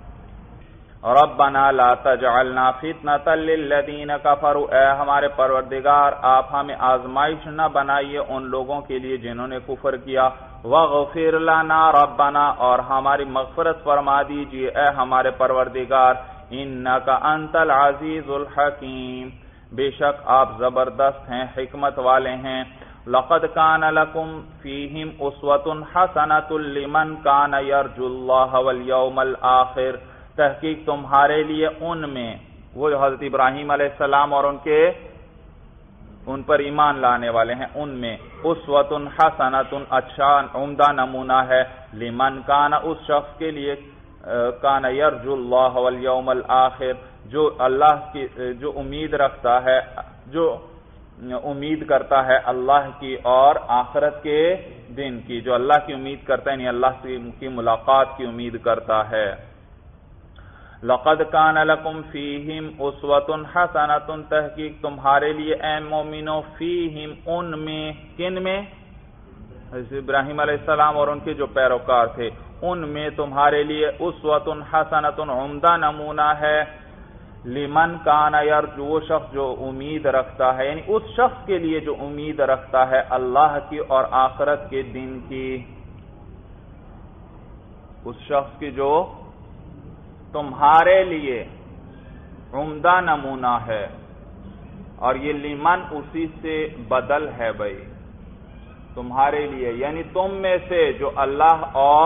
ربنا لا تجعلنا فتنة للذین کفروا، اے ہمارے پروردگار آپ ہمیں آزمائش نہ بنائیے ان لوگوں کے لیے جنہوں نے کفر کیا، واغفر لنا ربنا، اور ہماری مغفرت فرما دیجئے اے ہمارے پروردگار، انک انت العزیز الحکیم، بے شک آپ زبردست ہیں، حکمت والے ہیں۔ لقد کان لکم فیہم اسوۃ حسنۃ لمن کان یرجو اللہ والیوم الآخر، تحقیق تمہارے لیے ان میں، وہ جو حضرت ابراہیم علیہ السلام اور ان پر ایمان لانے والے ہیں، ان میں اسوۃ حسنۃ اچھا عمدہ نمونہ ہے، لمن کان اس شخص کے لیے، کان یرجو اللہ والیوم الآخر جو اللہ کی جو امید رکھتا ہے، جو امید کرتا ہے اللہ کی اور آخرت کے دن کی، جو اللہ کی امید کرتا ہے یعنی اللہ کی ملاقات کی امید کرتا ہے۔ لقد کان لکم فیہم اسوۃ حسنۃ، تحقیق تمہارے لیے اے مومنو، فیہم ان میں، کن میں؟ حضرت ابراہیم علیہ السلام اور ان کے جو پیروکار تھے، ان میں تمہارے لیے اسوۃ حسنۃ عمدہ نمونہ ہے، لمن کان یرجو، وہ شخص جو امید رکھتا ہے، یعنی اس شخص کے لیے جو امید رکھتا ہے اللہ کی اور آخرت کے دن کی، اس شخص کی جو تمہارے لیے عمدہ نمونہ ہے، اور یہ لمن اسی سے بدل ہے۔ بھائی تمہارے لیے یعنی تم میں سے جو اللہ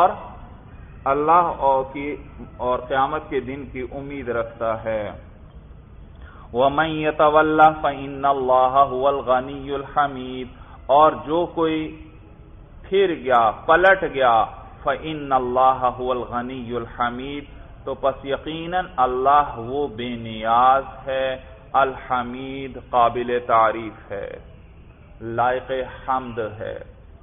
اور قیامت کے دن کی امید رکھتا ہے۔ وَمَن يَتَوَلَّ فَإِنَّ اللَّهَ هُوَ الْغَنِيُّ الْحَمِيدُ، اور جو کوئی پھر گیا، پلٹ گیا، فَإِنَّ اللَّهَ هُوَ الْغَنِيُّ الْحَمِيدُ، تو پس یقیناً اللہ وہ بے نیاز ہے، الحمید قابل تعریف ہے، لائق حمد ہے۔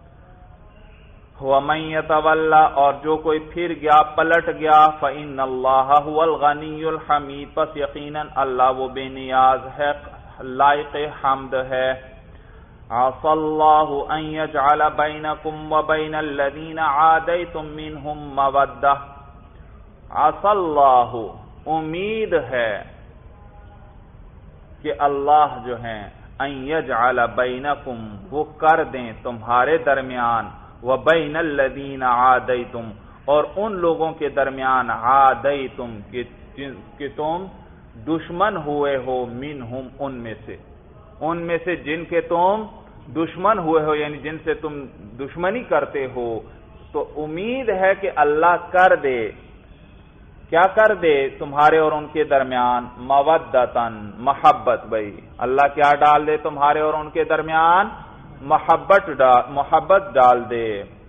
وَمَن يَتَوَلَّ، اور جو کوئی پھر گیا، پلٹ گیا، فَإِنَّ اللَّهَ هُوَ الْغَنِيُّ الْحَمِيدُ، پس یقیناً اللہ وہ بے نیاز ہے، لائق حمد ہے۔ عَسَى اللَّهُ أَن يَجْعَلَ بَيْنَكُمْ وَبَيْنَ الَّذِينَ عَادَيْتُم مِّنْهُم مَّوَدَّةً، عسى اللہ، امید ہے کہ اللہ جو ہیں ان یجعل بینکم، وہ کر دیں تمہارے درمیان، وبین الذین عادیتم، اور ان لوگوں کے درمیان عادیتم کہ تم دشمن ہوئے ہو، منہم ان میں سے جن کے تم دشمن ہوئے ہو، یعنی جن سے تم دشمنی کرتے ہو، تو امید ہے کہ اللہ کر دے، کیا کر دے تمہارے اور ان کے درمیان، مودتن، محبت، بھائی اللہ کیا ڈال دے تمہارے اور ان کے درمیان، محبت ڈال دے۔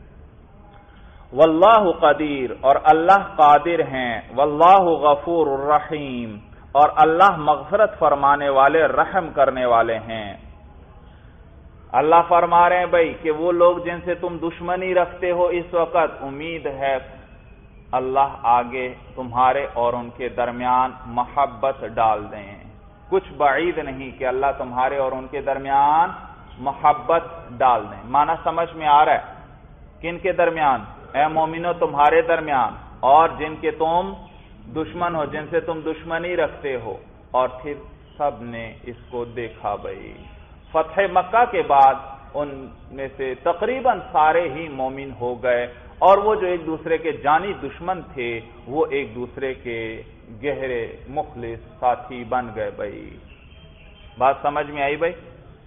واللہ قدیر، اور اللہ قادر ہیں، واللہ غفور الرحیم، اور اللہ مغفرت فرمانے والے، رحم کرنے والے ہیں۔ اللہ فرما رہے ہیں بھائی کہ وہ لوگ جن سے تم دشمنی رکھتے ہو اس وقت، امید ہے اللہ آگے تمہارے اور ان کے درمیان محبت ڈال دیں، کچھ بعید نہیں کہ اللہ تمہارے اور ان کے درمیان محبت ڈال دیں۔ معنی سمجھ میں آ رہا ہے؟ کن کے درمیان؟ اے مومنو تمہارے درمیان، اور جن کے تم دشمن ہو، جن سے تم دشمنی رکھتے ہو۔ اور پھر سب نے اس کو دیکھا بھائی، فتح مکہ کے بعد ان میں سے تقریباً سارے ہی مومن ہو گئے، اور وہ جو ایک دوسرے کے جانی دشمن تھے وہ ایک دوسرے کے گہرے مخلص ساتھی بن گئے بھائی۔ بات سمجھ میں آئی بھائی؟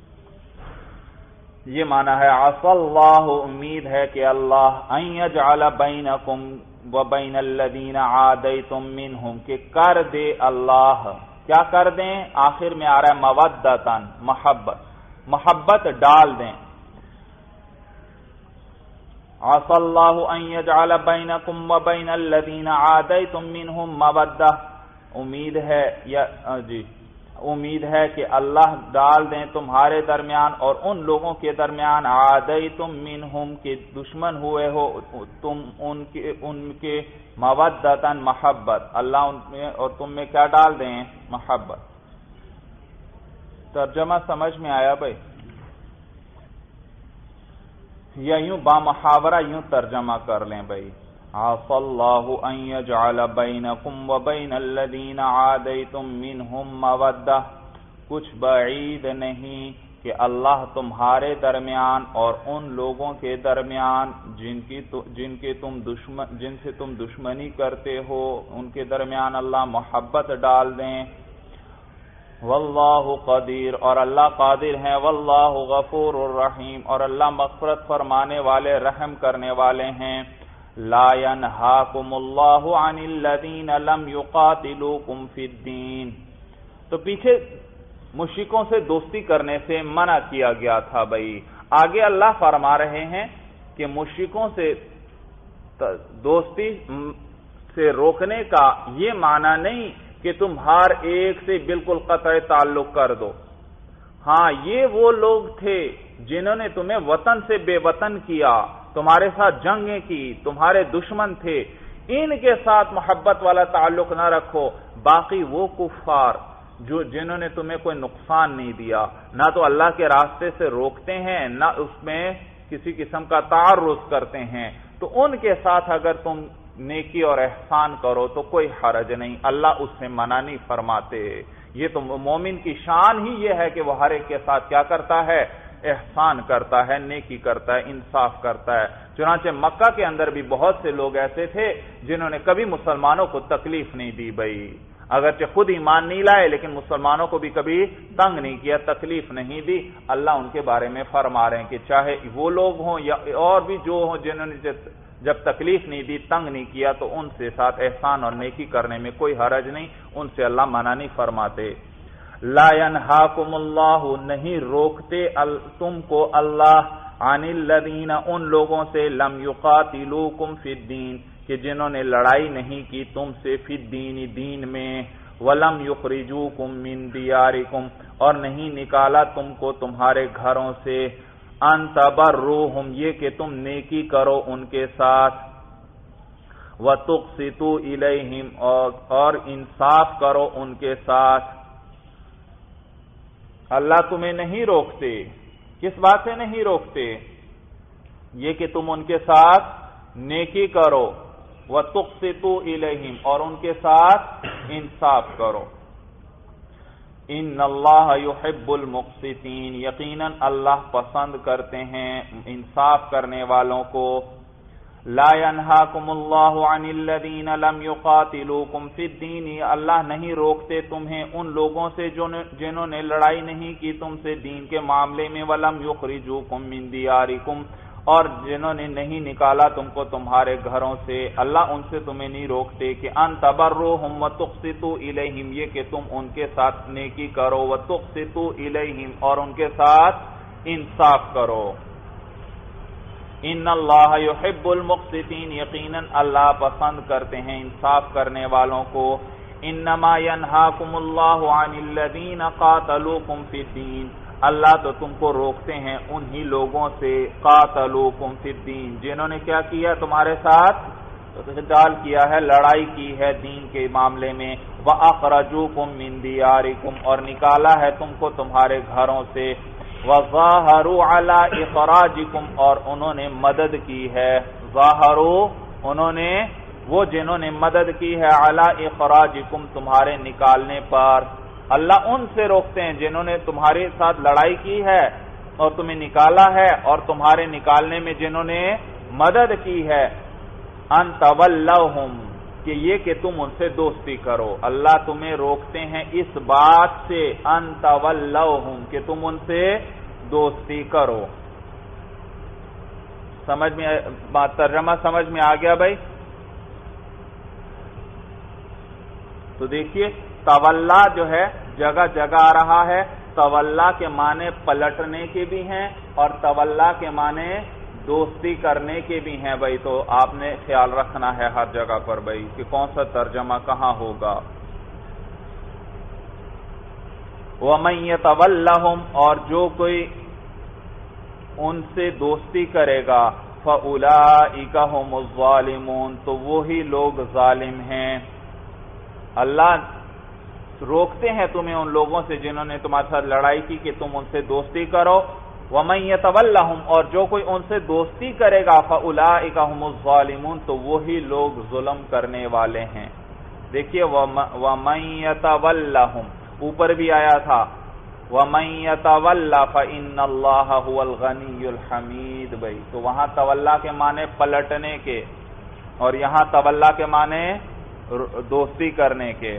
یہ معنی ہے عسى اللہ، امید ہے کہ اللہ ان یجعل بینکم وبین الذین عادیتم منہم، کہ کر دے اللہ، کیا کر دیں؟ آخر میں آ رہا ہے مودتن، محبت ڈال دیں۔ عسى اللہ ان یجعل بینکم وبین الذین عادیتم منہم مودہ، امید ہے کہ اللہ ڈال دیں تمہارے درمیان اور ان لوگوں کے درمیان، عادیتم منہم، کے دشمن ہوئے ہو تم ان کے، مودتن، محبت، اللہ ان میں اور تم میں کیا ڈال دیں؟ محبت۔ ترجمہ سمجھ میں آیا بھائی؟ یا یوں بامحاورہ یوں ترجمہ کر لیں بھائی، عسى اللہ ان یجعل بینکم وبین الذین عادیتم منہم مودہ، کچھ بعید نہیں کہ اللہ تمہارے درمیان اور ان لوگوں کے درمیان جن سے تم دشمنی کرتے ہو، ان کے درمیان اللہ محبت ڈال دیں۔ واللہ قدیر، اور اللہ قادر ہیں، واللہ غفور الرحیم، اور اللہ مغفرت فرمانے والے، رحم کرنے والے ہیں۔ لا ينہاکم اللہ عن الذین لم یقاتلوکم فی الدین، تو پیچھے مشرکوں سے دوستی کرنے سے منع کیا گیا تھا بھائی، آگے اللہ فرما رہے ہیں کہ مشرکوں سے دوستی سے روکنے کا یہ معنی نہیں کہ تم ہر ایک سے بالکل قطع تعلق کر دو۔ ہاں، یہ وہ لوگ تھے جنہوں نے تمہیں وطن سے بے وطن کیا، تمہارے ساتھ جنگیں کی، تمہارے دشمن تھے، ان کے ساتھ محبت والا تعلق نہ رکھو۔ باقی وہ کفار جنہوں نے تمہیں کوئی نقصان نہیں دیا، نہ تو اللہ کے راستے سے روکتے ہیں، نہ اس میں کسی قسم کا تعرض کرتے ہیں، تو ان کے ساتھ اگر تم نیکی اور احسان کرو تو کوئی حرج نہیں، اللہ اس سے منع نہیں فرماتے۔ یہ تو مومن کی شان ہی یہ ہے کہ وہ ہر ایک کے ساتھ کیا کرتا ہے؟ احسان کرتا ہے، نیکی کرتا ہے، انصاف کرتا ہے۔ چنانچہ مکہ کے اندر بھی بہت سے لوگ ایسے تھے جنہوں نے کبھی مسلمانوں کو تکلیف نہیں دی بھائی، اگرچہ خود ایمان نہیں لائے لیکن مسلمانوں کو بھی کبھی تنگ نہیں کیا، تکلیف نہیں دی۔ اللہ ان کے بارے میں فرما رہے ہیں کہ چاہے وہ لوگ ہوں یا اور بھی جو ہوں جنہوں نے جب تکلیف نہیں دی، تنگ نہیں کیا، تو ان سے ساتھ احسان اور نیکی کرنے میں کوئی حرج نہیں، ان سے اللہ منع نہیں فرماتے۔ لا ینہاکم اللہ، نہیں روکتے تم کو اللہ، عن الذین، ان لوگوں سے، لم یقاتلوکم فی الدین، کہ جنہوں نے لڑائی نہیں کی تم سے، فی الدین، دین میں، ولم یخرجوکم من دیارکم، اور نہیں نکالا تم کو تمہارے گھروں سے، ان تبروہم، یہ کہ تم نیکی کرو ان کے ساتھ، وتقسطوا الیہم، اور انصاف کرو ان کے ساتھ۔ اللہ تمہیں نہیں روکتے، کس بات سے نہیں روکتے؟ یہ کہ تم ان کے ساتھ نیکی کرو، وَتُقْسِطُوا إِلَيْهِمْ اور ان کے ساتھ انصاف کرو. ان اللہ یحب المقسطین یقیناً اللہ پسند کرتے ہیں انصاف کرنے والوں کو. لا ينہاکم اللہ عن الذین لم یقاتلوکم فی الدین اللہ نہیں روکتے تمہیں ان لوگوں سے جنہوں نے لڑائی نہیں کی تم سے دین کے معاملے میں ولم یخرجوکم من دیارکم اور جنہوں نے نہیں نکالا تم کو تمہارے گھروں سے. اللہ ان سے تمہیں نہیں روکتے کہ ان تبروہم وتقسطوا الیہم یہ کہ تم ان کے ساتھ نیکی کرو وتقسطوا الیہم اور ان کے ساتھ انصاف کرو. ان اللہ یحب المقسطین یقیناً اللہ پسند کرتے ہیں انصاف کرنے والوں کو. انما ینہاکم اللہ عن الذین قاتلوکم فی الدین اللہ تو تم کو روکتے ہیں انہی لوگوں سے قاتلوکم فی الدین جنہوں نے کیا کیا تمہارے ساتھ قتال کیا ہے لڑائی کی ہے دین کے معاملے میں. وَأَخْرَجُوكُم مِّن دِيَارِكُمْ اور نکالا ہے تم کو تمہارے گھروں سے. وَظَاهَرُوا عَلَىٰ إِخْرَاجِكُمْ اور انہوں نے مدد کی ہے. ظاہروا انہوں نے وہ جنہوں نے مدد کی ہے عَلَىٰ إِخْرَاجِكُمْ تمہارے نکالنے پر. اللہ ان سے روکتے ہیں جنہوں نے تمہارے ساتھ لڑائی کی ہے اور تمہیں نکالا ہے اور تمہارے نکالنے میں جنہوں نے مدد کی ہے. ان تولوہم کہ یہ کہ تم ان سے دوستی کرو. اللہ تمہیں روکتے ہیں اس بات سے ان تولوہم کہ تم ان سے دوستی کرو. سمجھ میں ترجمہ سمجھ میں آ گیا بھائی؟ تو دیکھیے تولا جو ہے جگہ جگہ آ رہا ہے. تولا کے معنی پلٹنے کے بھی ہیں اور تولا کے معنی دوستی کرنے کے بھی ہیں بھائی. تو آپ نے خیال رکھنا ہے ہر جگہ پر بھائی کہ کون سا ترجمہ کہاں ہوگا. وَمَن يَتَوَلَّهُمْ اور جو کوئی ان سے دوستی کرے گا فَأُولَئِكَ هُمُ الظَّالِمُونَ تو وہی لوگ ظالم ہیں. اللہ روکتے ہیں تمہیں ان لوگوں سے جنہوں نے تمہارے ساتھ لڑائی کی کہ تم ان سے دوستی کرو. وَمَن يَتَوَلَّهُمْ اور جو کوئی ان سے دوستی کرے گا فَأُولَئِكَ هُمُ الظَّالِمُونَ تو وہی لوگ ظلم کرنے والے ہیں. دیکھیے وَمَن يَتَوَلَّهُمْ اوپر بھی آیا تھا وَمَن يَتَوَلَّ فَإِنَّ اللَّهَ هُوَ الْغَنِيُّ الْحَمِيدُ بھائی. تو وہاں تولا کے معنی پلٹنے کے اور یہاں تولا کے معنی دوستی کرنے کے.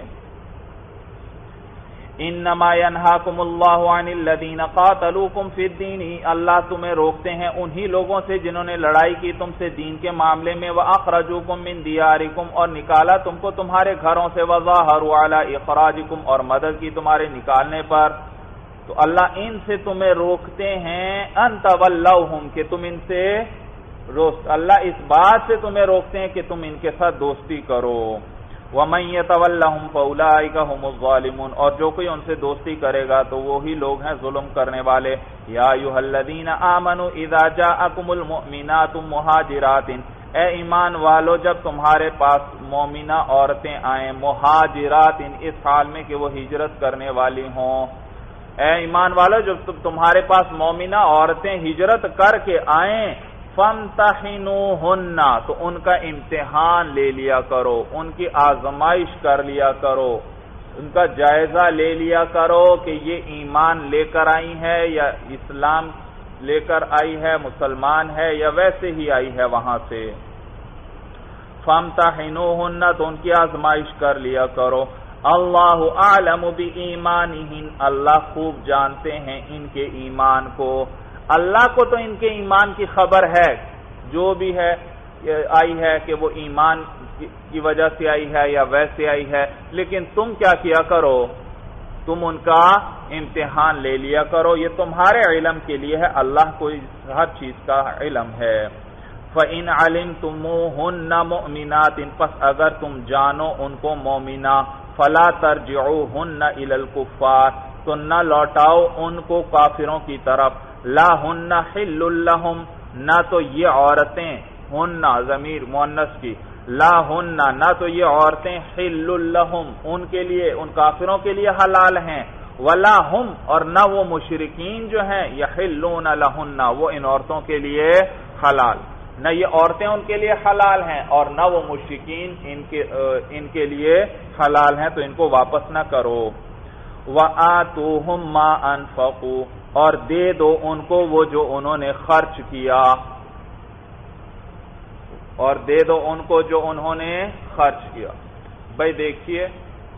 انما ینہاکم اللہ عن الذین قاتلوکم فی الدین اللہ تمہیں روکتے ہیں انہی لوگوں سے جنہوں نے لڑائی کی تم سے دین کے معاملے میں. وَأَخْرَجُوكُم مِّن دِيَارِكُمْ اور نکالا تم کو تمہارے گھروں سے. وَظَاهَرُوا عَلَىٰ إِخْرَاجِكُمْ اور مدد کی تمہارے نکالنے پر. تو اللہ ان سے تمہیں روکتے ہیں ان تولوہم کہ تم ان سے اللہ اس بات سے تمہیں روکتے ہیں کہ تم ان کے ساتھ دوستی کرو. وَمَن يَتَوَلَّهُمْ فَأُولَئِكَ هُمُ الظَّالِمُونَ اور جو کوئی ان سے دوستی کرے گا تو وہی لوگ ہیں ظلم کرنے والے. یا ایھا الذین آمنوا اذا جاءکم المؤمنات مہاجرات اے ایمان والو جب تمہارے پاس مومنہ عورتیں آئیں مہاجرات اس حال میں کہ وہ ہجرت کرنے والی ہوں. اے ایمان والو جب تمہارے پاس مومنہ عورتیں ہجرت کر کے آئیں فَامْتَحِنُوهُنَّ تو ان کا امتحان لے لیا کرو ان کی آزمائش کر لیا کرو ان کا جائزہ لے لیا کرو کہ یہ ایمان لے کر آئی ہے یا اسلام لے کر آئی ہے مسلمان ہے یا ویسے ہی آئی ہے وہاں سے. فَامْتَحِنُوهُنَّ تو ان کی آزمائش کر لیا کرو. اللہ اعلم بِایمانہن اللہ خوب جانتے ہیں ان کے ایمان کو. اللہ کو تو ان کے ایمان کی خبر ہے جو بھی ہے آئی ہے کہ وہ ایمان کی وجہ سے آئی ہے یا ویسے آئی ہے. لیکن تم کیا کیا کرو تم ان کا امتحان لے لیا کرو. یہ تمہارے علم کے لیے ہے اللہ کو ہر چیز کا علم ہے. فَإِنْ عَلِمْتُمُوهُنَّ مُؤْمِنَاتٍ پس اگر تم جانو ان کو مومنہ فَلَا تَرْجِعُوهُنَّ إِلَى الْكُفَّارِ تو نہ لوٹاؤ ان کو کافروں کی طرف. لا ہن حل لہم نہ تو یہ عورتیں ہن ضمیر مؤنث کی لا ہن نہ تو یہ عورتیں حل لہم ان کے لیے ان کافروں کے لیے حلال ہیں. ولا ہم اور نہ وہ مشرکین جو ہیں یحلون لہن وہ ان عورتوں کے لیے حلال. نہ یہ عورتیں ان کے لیے حلال ہیں اور نہ وہ مشرکین ان کے لیے حلال ہیں، تو ان کو واپس نہ کرو۔ وَآتُوهُمْ مَا أَنفَقُوا، اور دے دو ان کو وہ جو انہوں نے خرچ کیا، اور دے دو ان کو جو انہوں نے خرچ کیا۔ بھائی دیکھیے،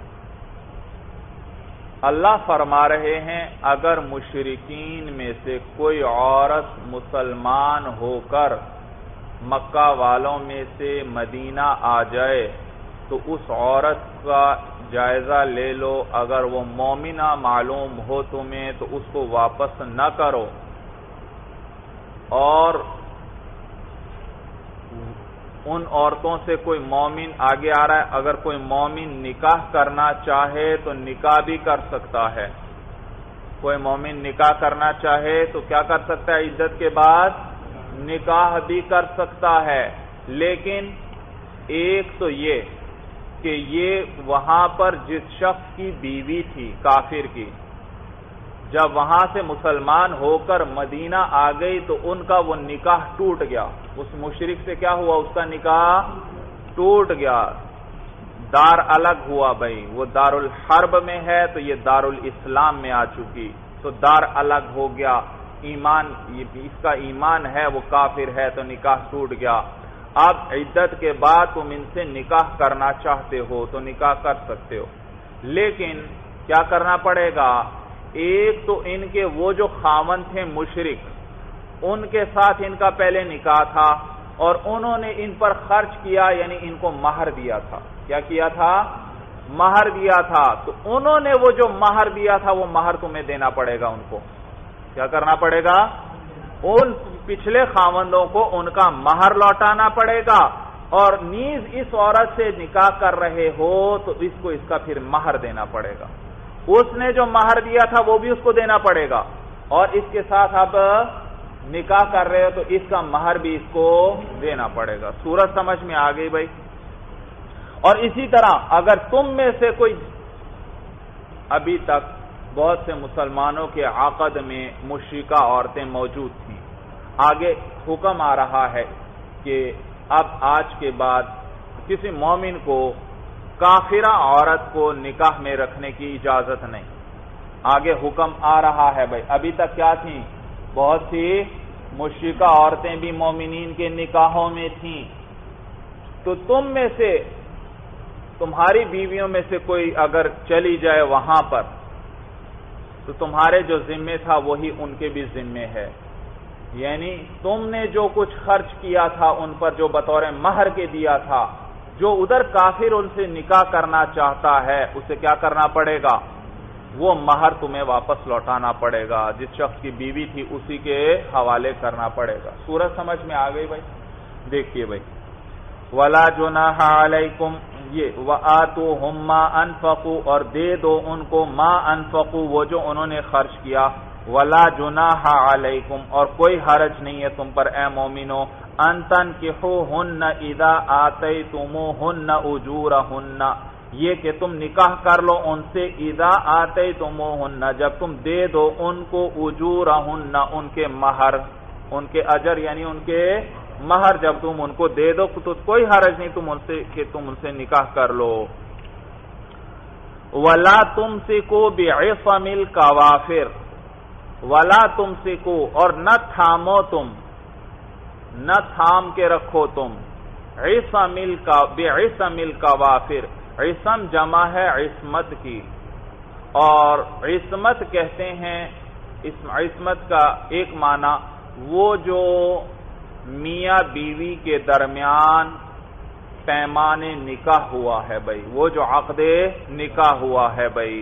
اللہ فرما رہے ہیں اگر مشرکین میں سے کوئی عورت مسلمان ہو کر مکہ والوں میں سے مدینہ آ جائے تو اس عورت کا جائزہ لے لو، اگر وہ مومنہ معلوم ہو تمہیں تو اس کو واپس نہ کرو، اور ان عورتوں سے کوئی مومن آگے آ رہا ہے، اگر کوئی مومن نکاح کرنا چاہے تو نکاح بھی کر سکتا ہے، کوئی مومن نکاح کرنا چاہے تو کیا کر سکتا ہے؟ عدت کے بعد نکاح بھی کر سکتا ہے، لیکن ایک تو یہ کہ یہ وہاں پر جس شخص کی بیوی تھی کافر کی، جب وہاں سے مسلمان ہو کر مدینہ آ گئی تو ان کا وہ نکاح ٹوٹ گیا، اس مشرک سے کیا ہوا؟ اس کا نکاح ٹوٹ گیا، دار الگ ہوا۔ بھائی وہ دار الحرب میں ہے تو یہ دار الاسلام میں آ چکی، تو دار الگ ہو گیا، ایمان اس کا ایمان ہے، وہ کافر ہے تو نکاح ٹوٹ گیا۔ اب عدت کے بعد تم ان سے نکاح کرنا چاہتے ہو تو نکاح کر سکتے ہو، لیکن کیا کرنا پڑے گا؟ ایک تو ان کے وہ جو خاوند تھے مشرک، ان کے ساتھ ان کا پہلے نکاح تھا اور انہوں نے ان پر خرچ کیا، یعنی ان کو مہر دیا تھا۔ کیا کیا تھا؟ مہر دیا تھا، تو انہوں نے وہ جو مہر دیا تھا وہ مہر تمہیں دینا پڑے گا، ان کو کیا کرنا پڑے گا؟ ان پچھلے خاوندوں کو ان کا مہر لوٹانا پڑے گا، اور نیز اس عورت سے نکاح کر رہے ہو تو اس کو اس کا پھر مہر دینا پڑے گا، اس نے جو مہر دیا تھا وہ بھی اس کو دینا پڑے گا، اور اس کے ساتھ اب نکاح کر رہے ہو تو اس کا مہر بھی اس کو دینا پڑے گا۔ صورت سمجھ میں آ گئی بھائی؟ اور اسی طرح اگر تم میں سے کوئی، ابھی تک بہت سے مسلمانوں کے عقد میں مشرکہ عورتیں موجود تھیں، آگے حکم آ رہا ہے کہ اب آج کے بعد کسی مومن کو کافرہ عورت کو نکاح میں رکھنے کی اجازت نہیں، آگے حکم آ رہا ہے بھائی۔ ابھی تک کیا تھیں؟ بہت سی مشرکہ عورتیں بھی مومنین کے نکاحوں میں تھیں، تو تم میں سے تمہاری بیویوں میں سے کوئی اگر چلی جائے وہاں پر تو تمہارے جو ذمے تھا وہی ان کے بھی ذمے ہے، یعنی تم نے جو کچھ خرچ کیا تھا ان پر جو بطور مہر کے دیا تھا، جو ادھر کافر ان سے نکاح کرنا چاہتا ہے اسے کیا کرنا پڑے گا؟ وہ مہر تمہیں واپس لوٹانا پڑے گا، جس شخص کی بیوی تھی اسی کے حوالے کرنا پڑے گا۔ سورج سمجھ میں آ گئی بھائی؟ دیکھیے بھائی، وَلَا جُنَاحَ عَلَيْكُمْ، یہ وَآتُوهُمْ مَا أَنفَقُوا، اور دے دو ان کو ما انفقوا، وہ جو انہوں نے خرچ کیا، وَلَا جُنَاحَ عَلَيْكُمْ، اور کوئی حرج نہیں ہے تم پر اے مومنو، أَن تَنكِحُوهُنَّ إِذَا آتَيْتُمُوهُنَّ أُجُورَهُنَّ، یہ کہ تم نکاح کر لو ان سے، اذا آتیتموہن، جب تم دے دو ان کو، اجورہن، ان کے مہر، ان کے اجر یعنی ان کے مہر جب تم ان کو دے دو تو کوئی حرج نہیں تم ان سے کہ تم ان سے نکاح کر لو۔ وَلَا تُمْسِكُوا بِعِصَمِ الْكَوَافِرِ، وَلَا تُمْسِكُوا، اور نہ تھامو تم، نہ تھام کے رکھو تم، بِعِصَمِ الْكَوَافِرِ، عصم جمع ہے عصمت کی، اور عصمت کہتے ہیں، عصمت کا ایک معنی وہ جو میاں بیوی کے درمیان پیمان نکاح ہوا ہے بھائی، وہ جو عقد نکاح ہوا ہے بھائی،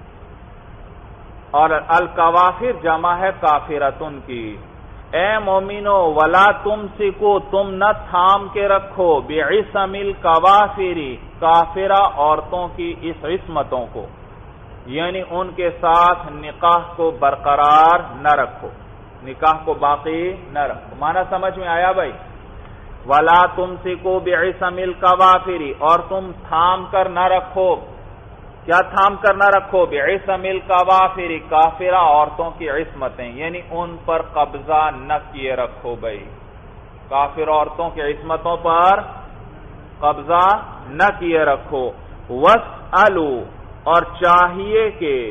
اور الکوافر جمع ہے کافرتن کی۔ اے مومنو ولا تمسکو، تم نہ تھام کے رکھو، بعصم الکوافر، کافرہ عورتوں کی اس عصمتوں کو، یعنی ان کے ساتھ نکاح کو برقرار نہ رکھو، نکاح کو باقی نہ رکھو۔ معنی سمجھ میں آیا بھائی؟ ولا تمسکو بعصم الکوافر، اور تم تھام کر نہ رکھو، کیا تھام کر نہ رکھو؟ بعصم الکوافر، کافرہ عورتوں کی عصمتیں، یعنی ان پر قبضہ نہ کیے رکھو بھائی، کافر عورتوں کی عصمتوں پر قبضہ نہ کیے رکھو. وَاسْأَلُوا اور چاہیے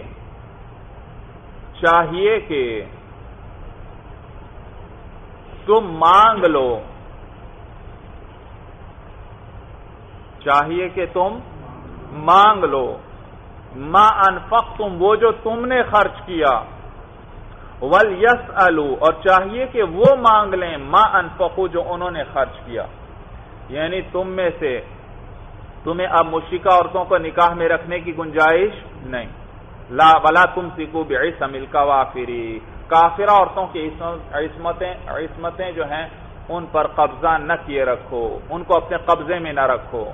کہ تم مانگ لو، چاہیے کہ تم مانگ لو ما انفقتم وہ جو تم نے خرچ کیا. وَلْيَسْأَلُوا اور چاہیے کہ وہ مانگ لیں ما انفقوا جو انہوں نے خرچ کیا. یعنی تم میں سے تمہیں اب مشرکہ عورتوں کو نکاح میں رکھنے کی گنجائش نہیں. لا ولا تمسکوا بعصم الکوافر کافرہ عورتوں کی عصمتیں جو ہیں ان پر قبضہ نہ کیے رکھو، ان کو اپنے قبضے میں نہ رکھو.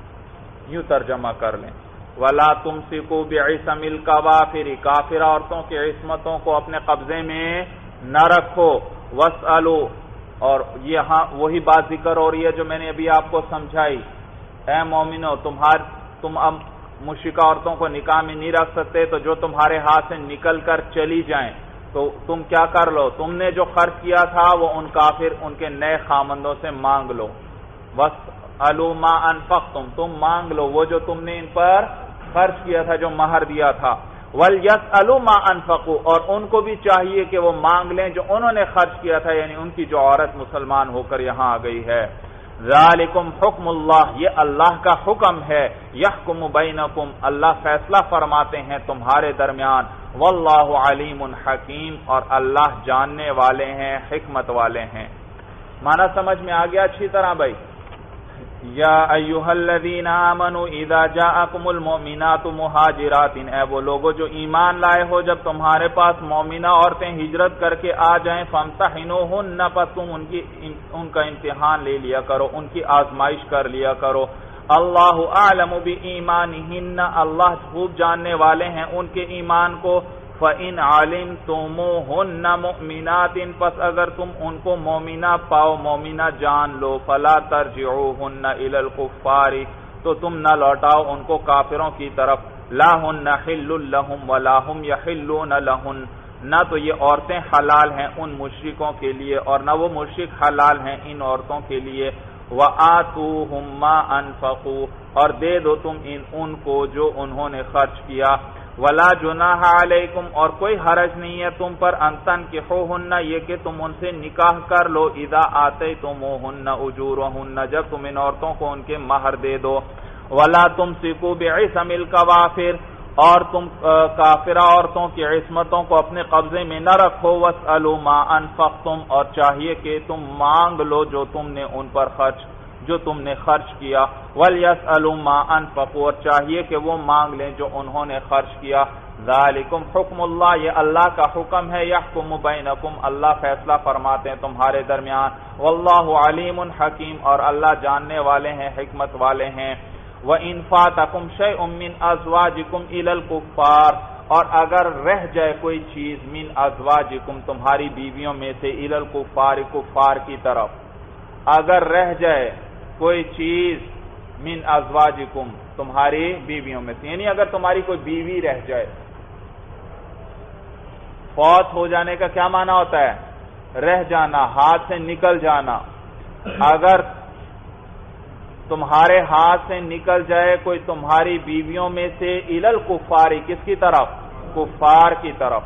یوں ترجمہ کر لیں ولا تمسکوا بعصم الکوافر کافرہ عورتوں کی عصمتوں کو اپنے قبضے میں نہ رکھو. واسألوا اور یہاں وہی بات ذکر ہو رہی ہے جو میں نے ابھی آپ کو سمجھائی. اے مومنو تم اب مشرکہ عورتوں کو نکاح میں نہیں رکھ سکتے تو جو تمہارے ہاتھ سے نکل کر چلی جائیں تو تم کیا کر لو، تم نے جو خرچ کیا تھا وہ ان کافر ان کے نئے خامندوں سے مانگ لو. وَاسْأَلُوا مَا أَنفَقْتُمْ تم مانگ لو وہ جو تم نے ان پر خرچ کیا تھا، جو مہر دیا تھا. وَلْيَسْأَلُوا مَا أَنفَقُوا اور ان کو بھی چاہیے کہ وہ مانگ لیں جو انہوں نے خرچ کیا تھا، یعنی ان کی جو عورت مسلمان ہو کر یہاں آ گئی ہے. ذالکم حکم اللہ یہ اللہ کا حکم ہے. یحکم بینکم اللہ فیصلہ فرماتے ہیں تمہارے درمیان. واللہ علیم حکیم اور اللہ جاننے والے ہیں، حکمت والے ہیں. معنی سمجھ میں آ گیا اچھی طرح بھائی؟ یا ایھا الذین آمنوا اذا جاءکم المؤمنات مہاجرات اے وہ لوگو جو ایمان لائے ہو جب تمہارے پاس مومنہ عورتیں ہجرت کر کے آ جائیں فامتحنوہن پس تم ان کا امتحان لے لیا کرو، ان کی آزمائش کر لیا کرو. اللہ اعلم بایمانہن اللہ خوب جاننے والے ہیں ان کے ایمان کو. فَإِنْ عَلِمْتُمُوهُنَّ مُؤْمِنَاتٍ پس اگر تم ان کو مومنہ پاؤ، مومنہ جان لو. فَلَا تَرْجِعُوهُنَّ إِلَى الْكُفَّارِ تو تم نہ لوٹاؤ ان کو کافروں کی طرف. لَا هُنَّ حِلٌّ لَهُمْ وَلَا هُمْ يَحِلُّونَ لَهُنَّ نہ تو یہ عورتیں حلال ہیں ان مشرکوں کے لیے اور نہ وہ مشرک حلال ہیں ان عورتوں کے لیے. وَآتُوهُمْ مَا أَنفَقُوا اور دے دو تم ان کو جو انہوں نے خرچ کیا. ولا جناح علیکم اور کوئی حرج نہیں ہے تم پر ان تنکحوہن یہ کہ تم ان سے نکاح کر لو. اذا آتیتموہن اجورہن جب تم ان عورتوں کو ان کے مہر دے دو. ولا تمسکوا بعصم الکوافر اور تم کافرہ عورتوں کی عصمتوں کو اپنے قبضے میں نہ رکھو. واسألوا ما انفقتم اور چاہیے کہ تم مانگ لو جو تم نے ان پر خرچ کیا. وَلْيَسْأَلُوا مَا أَنفَقُوا اور چاہیے کہ وہ مانگ لیں جو انہوں نے خرچ کیا. ذَلِكُمْ حُکْمُ اللہ یہ اللہ کا حکم ہے. يَحْكُمُ بَيْنَكُمْ اللہ فیصلہ فرماتے ہیں تمہارے درمیان. وَاللَّهُ عَلِيمٌ حَكِيمٌ اور اللہ جاننے والے ہیں، حکمت والے ہیں. وَإِنْ فَاتَكُمْ شَيْءٌ مِّنْ أَزْوَاجِكُمْ إِلَى الْكُفَّارِ اور اگر رہ جائے کوئی چیز من ازواجکم تمہاری بیویوں میں سے إِلَى الْكُفَّارِ کفار کی طرف، اگر رہ جائے کوئی چیز من ازواجکم تمہاری بیویوں میں سے، یعنی اگر تمہاری کوئی بیوی رہ جائے. فوت ہو جانے کا کیا معنی ہوتا ہے؟ رہ جانا، ہاتھ سے نکل جانا. اگر تمہارے ہاتھ سے نکل جائے کوئی تمہاری بیویوں میں سے الی الکفار کس کی طرف؟ کفار کی طرف.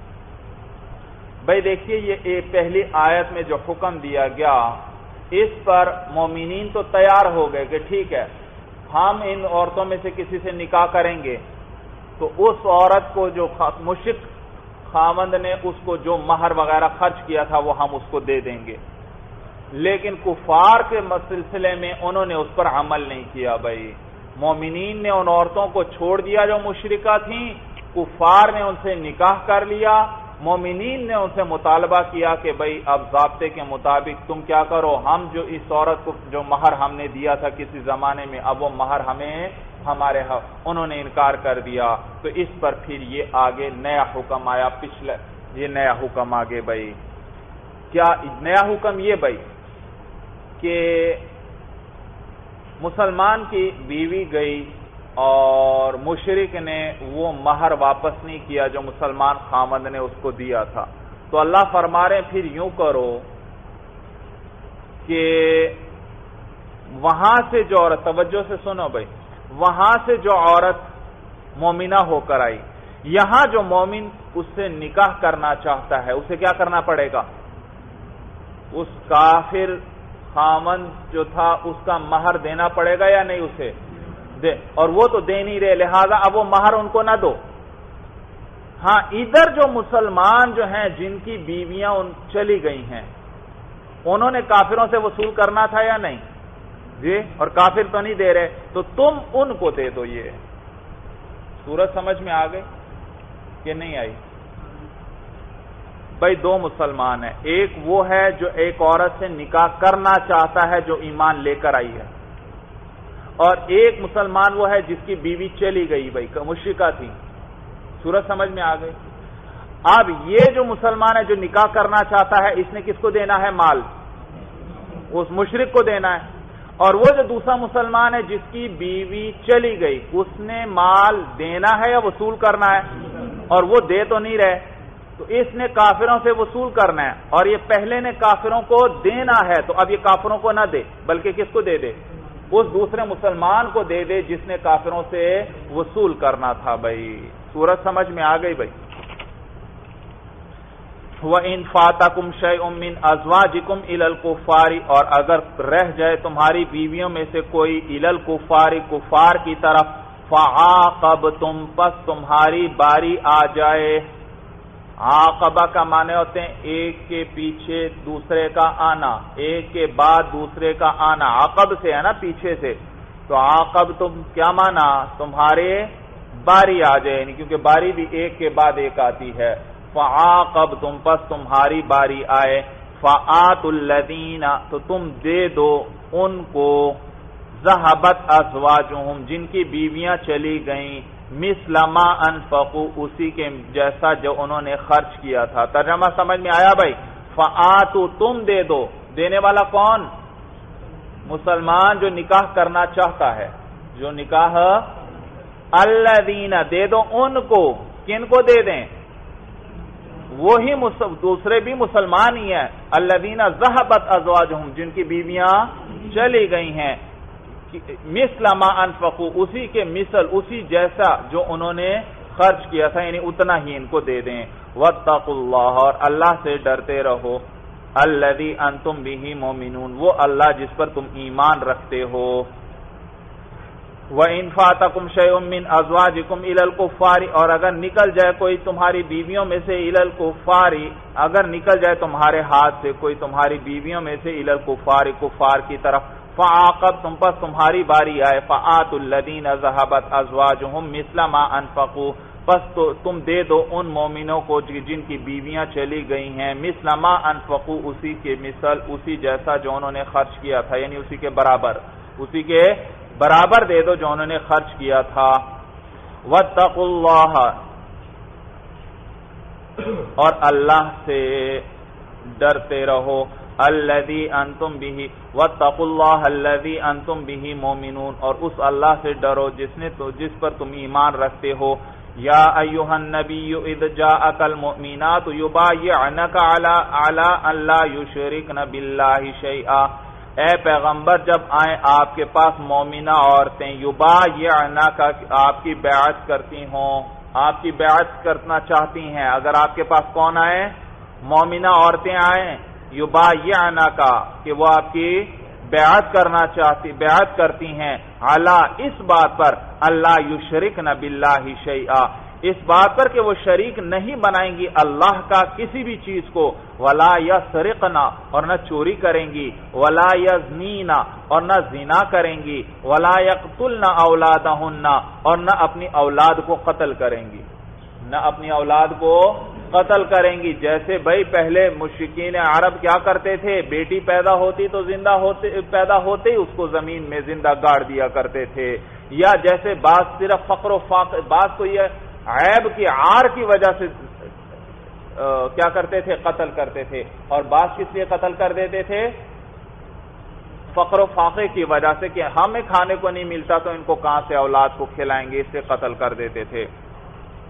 بھئی دیکھیے یہ پہلی آیت میں جو حکم دیا گیا اس پر مومنین تو تیار ہو گئے کہ ٹھیک ہے ہم ان عورتوں میں سے کسی سے نکاح کریں گے تو اس عورت کو جو مشرک خاوند نے اس کو جو مہر وغیرہ خرچ کیا تھا وہ ہم اس کو دے دیں گے. لیکن کفار کے سلسلے میں انہوں نے اس پر عمل نہیں کیا. بھائی مومنین نے ان عورتوں کو چھوڑ دیا جو مشرکہ تھیں، کفار نے ان سے نکاح کر لیا. مومنین نے ان سے مطالبہ کیا کہ بھئی اب ضابطے کے مطابق تم کیا کرو، ہم جو اس عورت کو جو مہر ہم نے دیا تھا کسی زمانے میں اب وہ مہر ہمیں ہمارے انہوں نے انکار کر دیا. تو اس پر پھر یہ آگے نیا حکم آیا. پچھلے یہ نیا حکم آگے بھئی کیا نیا حکم یہ بھئی کہ مسلمان کی بیوی گئی اور مشرک نے وہ مہر واپس نہیں کیا جو مسلمان خامند نے اس کو دیا تھا، تو اللہ فرما رہے ہیں پھر یوں کرو کہ وہاں سے جو عورت، توجہ سے سنو بھائی، وہاں سے جو عورت مومنہ ہو کر آئی، یہاں جو مومن اس سے نکاح کرنا چاہتا ہے اسے کیا کرنا پڑے گا؟ اس کافر خامند جو تھا اس کا مہر دینا پڑے گا یا نہیں اسے دے، اور وہ تو دے نہیں رہے، لہذا اب وہ مہر ان کو نہ دو۔ ہاں ادھر جو مسلمان جو ہیں جن کی بیویاں چلی گئی ہیں انہوں نے کافروں سے وصول کرنا تھا یا نہیں؟ جی، اور کافر تو نہیں دے رہے، تو تم ان کو دے دو۔ یہ سورت سمجھ میں آ گئی کہ نہیں آئی؟ بھائی دو مسلمان ہیں، ایک وہ ہے جو ایک عورت سے نکاح کرنا چاہتا ہے جو ایمان لے کر آئی ہے، اور ایک مسلمان وہ ہے جس کی بیوی چلی گئی، بھائی مشرکہ تھی۔ سورت سمجھ میں آ گئی؟ اب یہ جو مسلمان ہے جو نکاح کرنا چاہتا ہے اس نے کس کو دینا ہے مال؟ اس مشرک کو دینا ہے، اور وہ جو دوسرا مسلمان ہے جس کی بیوی چلی گئی اس نے مال دینا ہے یا وصول کرنا ہے؟ اور وہ دے تو نہیں رہے، تو اس نے کافروں سے وصول کرنا ہے، اور یہ پہلے نے کافروں کو دینا ہے، تو اب یہ کافروں کو نہ دے بلکہ کس کو دے دے؟ اس دوسرے مسلمان کو دے دے جس نے کافروں سے وصول کرنا تھا۔ بھائی سورت سمجھ میں آ گئی؟ بھائی وَإِن فَاتَكُمْ شَيْءٌ مِّنْ أَزْوَاجِكُمْ إِلَى الْكُفَّارِ، اور اگر رہ جائے تمہاری بیویوں میں سے کوئی إِلَى الْكُفَّارِ، کفار کی طرف، فَعَاقَبْتُمْ، پس تمہاری باری آ جائے۔ عاقبہ کا معنی ہوتے ہیں ایک کے پیچھے دوسرے کا آنا، ایک کے بعد دوسرے کا آنا، عقب سے ہے نا پیچھے سے، تو عاقب تم کیا معنی؟ تمہارے باری آ جائے، یعنی کیونکہ باری بھی ایک کے بعد ایک آتی ہے۔ فَعَاقَبْتُمْ، پس تمہاری باری آئے، فَآتُوا الَّذِينَ، تو تم دے دو ان کو، ذَهَبَتْ أَزْوَاجُهُمْ، جن کی بیویاں چلی گئیں، مِثْلَ مَا أَنفَقُوا، اسی کے جیسا جو انہوں نے خرچ کیا تھا۔ ترجمہ سمجھ میں آیا بھائی؟ فَآتُوا، تم دے دو، دینے والا کون؟ مسلمان جو نکاح کرنا چاہتا ہے، جو نکاح، الَّذِينَ، دے دو ان کو، کن کو دے دیں؟ وہی دوسرے بھی مسلمان ہی ہیں، الذین ذہبت ازواجہم، جن کی بیویاں چلی گئی ہیں، مثل ما انفقوا، اسی کے مثل، اسی جیسا جو انہوں نے خرچ کیا تھا، یعنی اتنا ہی ان کو دے دیں۔ واتقوا اللہ، اور اللہ سے ڈرتے رہو، الذی انتم بہ مؤمنون، وہ اللہ جس پر تم ایمان رکھتے ہو۔ وَإِن فَاتَكُمْ شَيْءٌ مِّنْ أَزْوَاجِكُمْ إِلَى الْكُفَّارِ، اور اگر نکل جائے کوئی تمہاری بیویوں میں سے إِلَى الْكُفَّارِ، اگر نکل جائے تمہارے ہاتھ سے کوئی تمہاری بیویوں میں سے إِلَى الْكُفَّارِ، کفار کی طرف، فَعَاقَبْتُمْ، پس تمہاری باری آئے، فَآتُوا الَّذِينَ ذَهَبَتْ أَزْوَاجُهُمْ مِثْلَ مَا أَنفَقُوا، پس تم دے دو ان مومنوں کو جن کی بیویاں چلی گئی ہیں، مثل ما انفقوا، اسی کے مثل، اسی جیسا جو انہوں نے خرچ کیا تھا، یعنی اسی کے برابر، اسی کے برابر دے دو جو انہوں نے خرچ کیا تھا۔ واتقوا اللہ، اور اللہ سے ڈرتے رہو، الذی انتم بہ، واتقوا اللہ الذی انتم بہ مؤمنون، اور اس اللہ سے ڈرو جس پر تم ایمان رکھتے ہو۔ یا ایھا النبی اذ جاءک المؤمنات یبایعنک علی ان لا یشرکن باللہ شیئا، اے پیغمبر جب آئیں آپ کے پاس مومنہ عورتیں، یبایعنک، آپ کی بیعت کرتی ہوں، آپ کی بیعت کرنا چاہتی ہیں، اگر آپ کے پاس کون آئے؟ مومنہ عورتیں آئیں، یبایعنک، کہ وہ آپ کی بیعت کرتی ہیں، علی، اس بات پر، اللہ یشرکن باللہ شیئا، اس بات پر کہ وہ شریک نہیں بنائیں گی اللہ کا کسی بھی چیز کو، ولا یسرقن، اور نہ چوری کریں گی، ولا یزنین، اور نہ زنا کریں گی، ولا یقتلن اولادہن، اور نہ اپنی اولاد کو قتل کریں گی، نہ اپنی اولاد کو قتل کریں گی۔ جیسے بھائی پہلے مشرکین عرب کیا کرتے تھے، بیٹی پیدا ہوتی تو پیدا ہوتے ہی اس کو زمین میں زندہ گاڑ دیا کرتے تھے، یا جیسے بعض صرف فقر و فاقہ، بعض کو یہ عیب کی عار کی وجہ سے کیا کرتے تھے، قتل کرتے تھے، اور بعض کس لیے قتل کر دیتے تھے، فقر و فاقے کی وجہ سے کہ ہمیں کھانے کو نہیں ملتا تو ان کو کہاں سے اولاد کو کھلائیں گے، اس سے قتل کر دیتے تھے۔